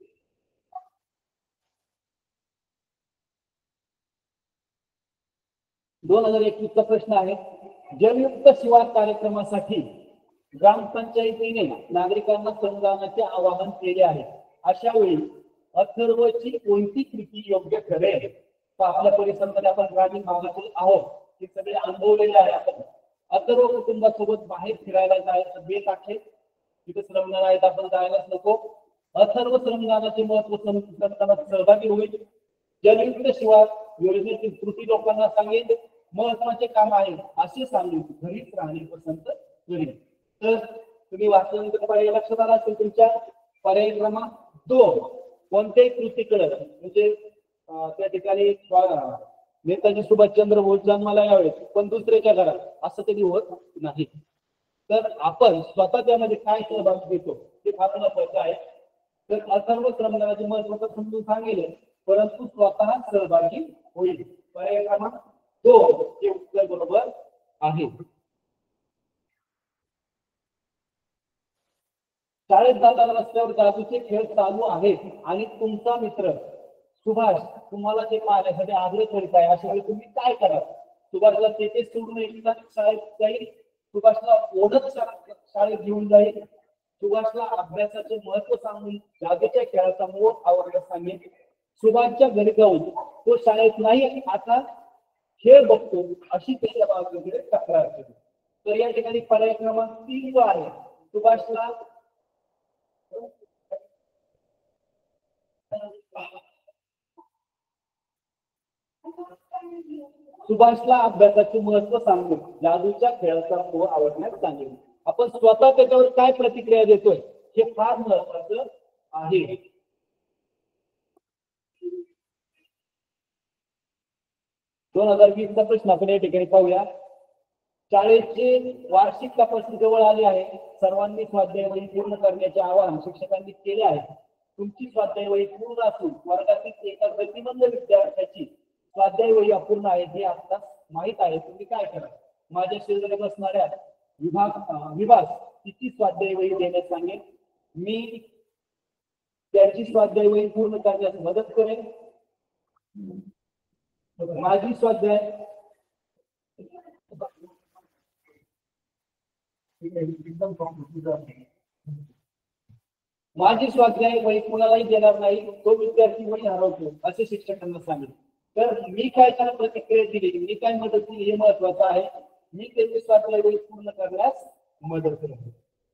दोन 2021 चा प्रश्न आहे, जलयुक्त शिवार कार्यक्रमासाठी ग्रामपंचायतीने नागरिकांना श्रमदानाचे आवाहन केले आहे. अशा वेळी अथर्वची कोणती कृती योग्य ठरेल? तर आपल्या परिसरामध्ये आपण ग्रामीण भागातील आहोत, हे सगळे अनुभवलेले आहे. आपण अथर्व कुटुंबासोबत बाहेर फिरायला जायचं बेत आहे, तिथे श्रमदान आहेत, आपण जायलाच नको. अथर्व श्रमदानाचे महत्व समजताना सहभागी होईल. जलयुक्त शिवार योजनेतील कृती लोकांना सांगेल. महत्वाचे काम आहे असे सांगून घरीच राहणे पसंत करेल. तर तुम्ही वाचल्यानंतर पर्याय लक्षात आला असेल तुमच्या. पर्याय क्रमांक 2 कोणत्याही कृतीकडे म्हणजे त्या ठिकाणी नेताजी सुभाषचंद्र बोस जन्माला यावेत पण दुसऱ्याच्या घरात असं कधी होत नाही. तर आपण स्वतः त्यामध्ये काय सहभाग घेतो ते फार महत्वाचं आहे. तर अथर्व श्रमदानाचे महत्व समजून सांगेल, परंतु स्वतः सहभागी होईल. पर्याय क्रमांक 2 हे उत्तर बरोबर आहे. शाळेत जाताना रस्त्यावर जादूचे खेळ चालू आहेत आणि तुमचा मित्र सुभाष तुम्हाला ते पाहण्यासाठी आग्रह करीत आहे. अशा वेळी तुम्ही काय कराल? सुभाषला तेथे सोडून एकदा शाळेत जाईल, सुभाषला ओढत शाळेत घेऊन जाईल, सुभाषला अभ्यासाचे महत्व सांगून जादूच्या खेळाचा मोह आवडण्यास सांगेल, सुभाषच्या घरी जाऊन तो शाळेत नाही आता खेळ बघतो अशी त्याच्या बाजूकडे तक्रार केली. तर या ठिकाणी पर्याय क्रमांक 3 जो आहे, सुभाषला अभ्यासाचे महत्व सांगून जादूच्या खेळाचा मोह आवडण्यास सांगेल. आपण स्वतः त्याच्यावर काय प्रतिक्रिया देतोय हे फार महत्वाचं आहे. 2020चा प्रश्न आपण या ठिकाणी पाहूया. शाळेचे वार्षिक तपासणी जवळ आली आहे. सर्वांनी स्वाध्यायवही पूर्ण करण्याचे आवाहन शिक्षकांनी केले आहे. तुमची स्वाध्यायवही पूर्ण असून वर्गातील एका गतिमंद विद्यार्थ्याची स्वाध्यायवही अपूर्ण आहे हे आपल्याला माहित आहे. तुम्ही काय करा, माझ्या शेजारी बसणाऱ्या विभाग तिची स्वाध्यायवही देण्यास सांगेन. मी त्याची स्वाध्यायवही पूर्ण करण्यास मदत करेन. माझी स्वाध्याय वही कुणालाही देणार नाही. तो विद्यार्थी वही हरवतो असे शिक्षकांना सांगितले. तर मी काय त्याला प्रतिक्रिया दिली, मी काय मदत केली हे महत्वाचं आहे. मी त्याची स्वाध्याय वही पूर्ण करण्यास मदत करेन.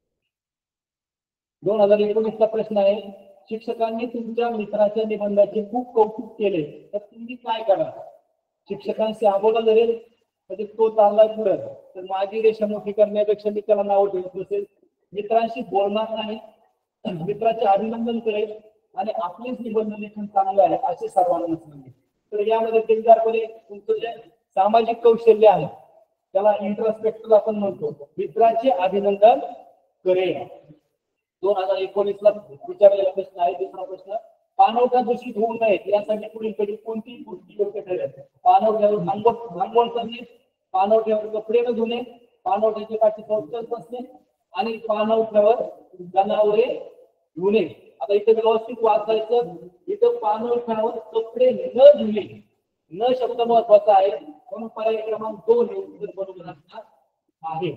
2019चा प्रश्न आहे. शिक्षकांनी तुमच्या मित्राच्या निबंधाचे खूप कौतुक केले तर तुम्ही काय करा? शिक्षकांशी आबोला धरेल म्हणजे तो चाललाय पुढे तर माझी रेषा मोठी करण्यापेक्षा मी त्याला नाव ठेवत नसेल. मित्रांशी बोलणार नाही, मित्राचे अभिनंदन करेल आणि आपलेच निबंध लेखन चांगलं आहे असे सर्वांना सांगेल. तर यामध्ये दिलदारपणे तुमचं जे सामाजिक कौशल्य आहे त्याला इंट्रोस्पेक्टिव्ह आपण म्हणतो, मित्राचे अभिनंदन करेल. 2019ला विचारलेला प्रश्न आहे. दुसरा प्रश्न, पाणवठा दूषित होऊ नये यासाठी पुढीलपैकी कोणती गोष्टी योग्य ठरेल? पाणवठ्यावर भांडवल करणे, पाणवठ्यावर कपडे न धुणे, पाणवठ्याच्या काठी शौचास बसणे आणि पाणवठ्यावर जनावरे धुणे. आता इथे व्यवस्थित वाचायचं. इथं पाणवठ्यावर कपडे न धुणे, न शब्द महत्वाचा आहे म्हणून पर्याय क्रमांक 2 हे उत्तर बरोबर असणार आहे.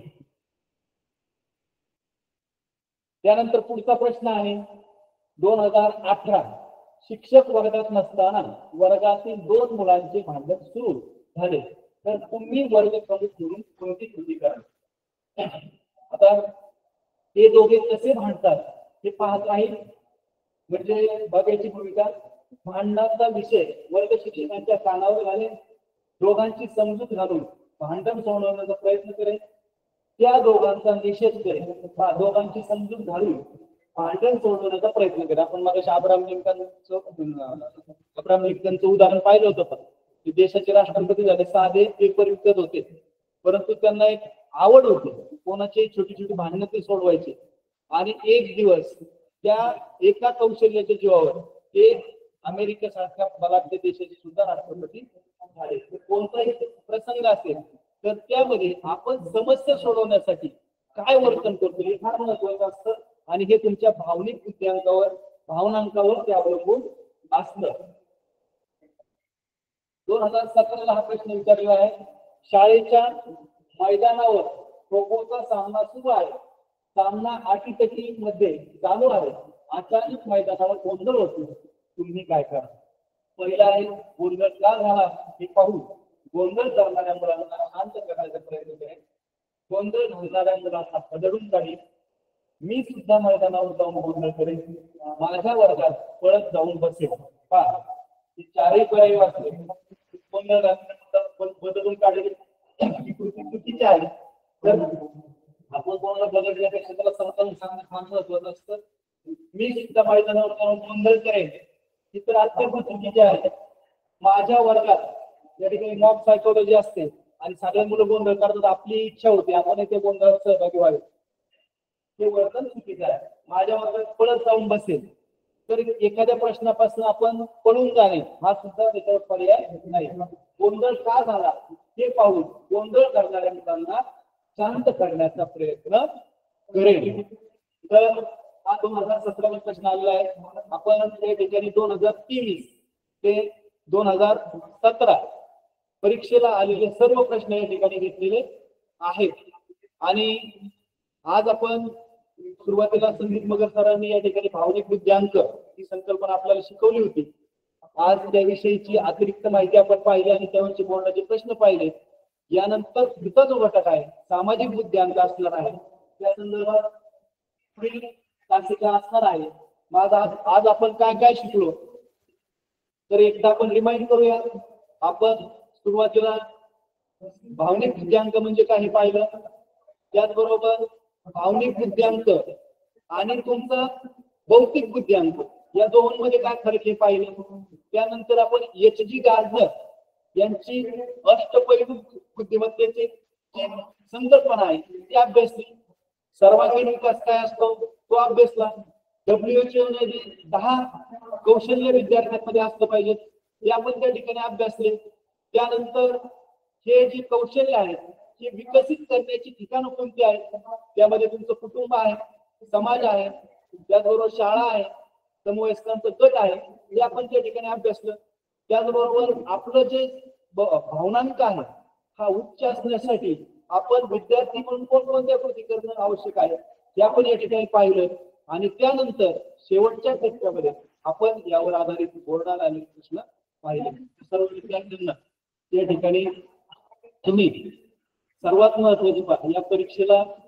त्यानंतर पुढचा प्रश्न आहे. 2018 शिक्षक वर्गात नसताना वर्गातील 2 मुलांचे भांडण सुरू झाले तर तुम्ही वर्ग प्रमुख म्हणून कोणती कृती करा? आता ते दोघे कसे भांडतात हे पाहत राहील म्हणजे बघायची भूमिका. भांडणाचा विषय वर्ग शिक्षकांच्या कानावर घालेल, दोघांची समजूत घालून भांडण सोडवण्याचा प्रयत्न करेल, त्या दोघांचा निषेध करेल, दोघांची समजूत घालून भांडण सोडवण्याचा प्रयत्न करेल. आपण मग अब्राहम लिंकनचं उदाहरण पाहिलं होतं. पण ते देशाचे राष्ट्रपती झाले, साधे पेपर विकत होते परंतु त्यांना एक आवड होती, कोणाची छोटी छोटी भांडणं ते सोडवायचे. आणि एक दिवस त्या एका कौशल्याच्या जीवावर ते अमेरिकेसारख्या बलाढ्य देशाचे सुद्धा राष्ट्रपती झाले. कोणताही प्रसंग असेल तर त्यामध्ये आपण समस्या सोडवण्यासाठी काय वर्तन करतो हे फार महत्वाचं असतं आणि हे तुमच्या भावनिक भावनांकावर ते अवलंबून असतं. 2017ला हा प्रश्न विचारलेला आहे. शाळेच्या मैदानावर खो खोचा सामना सुरू आहे. सामना अटीतटी मध्ये चालू आहे. अचानक मैदानावर गोंधळ होतो. तुम्ही काय करा? पहिला आहे गोंधळ का झाला हे पाहून गोंधळ करणाऱ्या मुलांना शांत करण्याचा प्रयत्न करेल. गोंधळ घालणाऱ्या मुलांना पदडून काढेल. मी सुद्धा मैदानावर जाऊन गोंधळ करेन. माझ्या वर्गात पळत जाऊन बसेल. पहा, चारही पर्याय वाचले. गोंधळ घालणाऱ्या बदलून काढेल ही कृती चुकीची आहे. तर आपण कोणाला बदलण्यापेक्षा त्याला समजावून सांगणं फार महत्वाचं असतं. मी सुद्धा मैदानावर जाऊन गोंधळ करेन ही तर अत्यंत चुकीचे आहे. माझ्या वर्गात या ठिकाणी मॉब सायकोलॉजी असते आणि सगळे मुलं गोंधळ करतात. आपली इच्छा होती आपण ते गोंधळात सहभागी व्हावे. हे वर्तन चुकीचं आहे. माझ्या वर्गात पळत जाऊन बसेल तर एखाद्या प्रश्नापासून आपण पळून जाणे हा सुद्धा त्याच्यावर पर्याय नाही. गोंधळ का झाला हे पाहून गोंधळ करणाऱ्या मुलांना शांत करण्याचा प्रयत्न करेल. तर हा 2017 प्रश्न आलेला आहे. आपण या ठिकाणी 2023 ते 2017 परीक्षेला आलेले सर्व प्रश्न या ठिकाणी घेतलेले आहेत. आणि आज आपण सुरुवातीला संदीप मगर सरांनी या ठिकाणी भावनिक बुद्ध्यांक ही संकल्पना आपल्याला शिकवली होती. आज त्याविषयीची अतिरिक्त माहिती आपण पाहिली आणि त्यावरचे बोर्डाचे प्रश्न पाहिले. यानंतर दुसरा जो घटक आहे सामाजिक बुद्ध्यांक असणार आहे. त्या संदर्भात पुढील तासिका असणार आहे. आज आपण काय काय शिकलो तर एकदा आपण रिमाइंड करूया. आपण सुरुवातीला भावनिक बुद्ध्यांक म्हणजे काही पाहिलं. त्याचबरोबर भावनिक बुद्ध्यांक आणि तुमचा भौतिक बुद्ध्यांक या दोन मध्ये काय फरक हे पाहिलं. त्यानंतर आपण HG गार्डनर यांची अष्टपैलू बुद्धिमत्तेची जी संकल्पना आहे ती अभ्यासली. सर्वांगीण विकास काय असतो तो अभ्यासला. WHO ने 10 कौशल्य विद्यार्थ्यांमध्ये असलं पाहिजे ते आपण त्या ठिकाणी अभ्यासले. त्यानंतर हे जे कौशल्य आहेत हे विकसित करण्याची ठिकाणं कोणती आहेत, त्यामध्ये तुमचं कुटुंब आहे, समाज आहे, त्याचबरोबर शाळा आहे, समवयस्कांचा गट आहे, हे आपण त्या ठिकाणी अभ्यासलं. त्याचबरोबर आपलं जे भावनांक आहे हा उच्च असण्यासाठी आपण विद्यार्थी म्हणून कोणकोणत्या कृती करणं आवश्यक आहे हे आपण या ठिकाणी पाहिलं. आणि त्यानंतर शेवटच्या टप्प्यामध्ये आपण यावर आधारित बोर्डाला आलेले प्रश्न पाहिले. सर्व विद्यार्थ्यांना या ठिकाणी तुम्ही सर्वात महत्वाची या परीक्षेला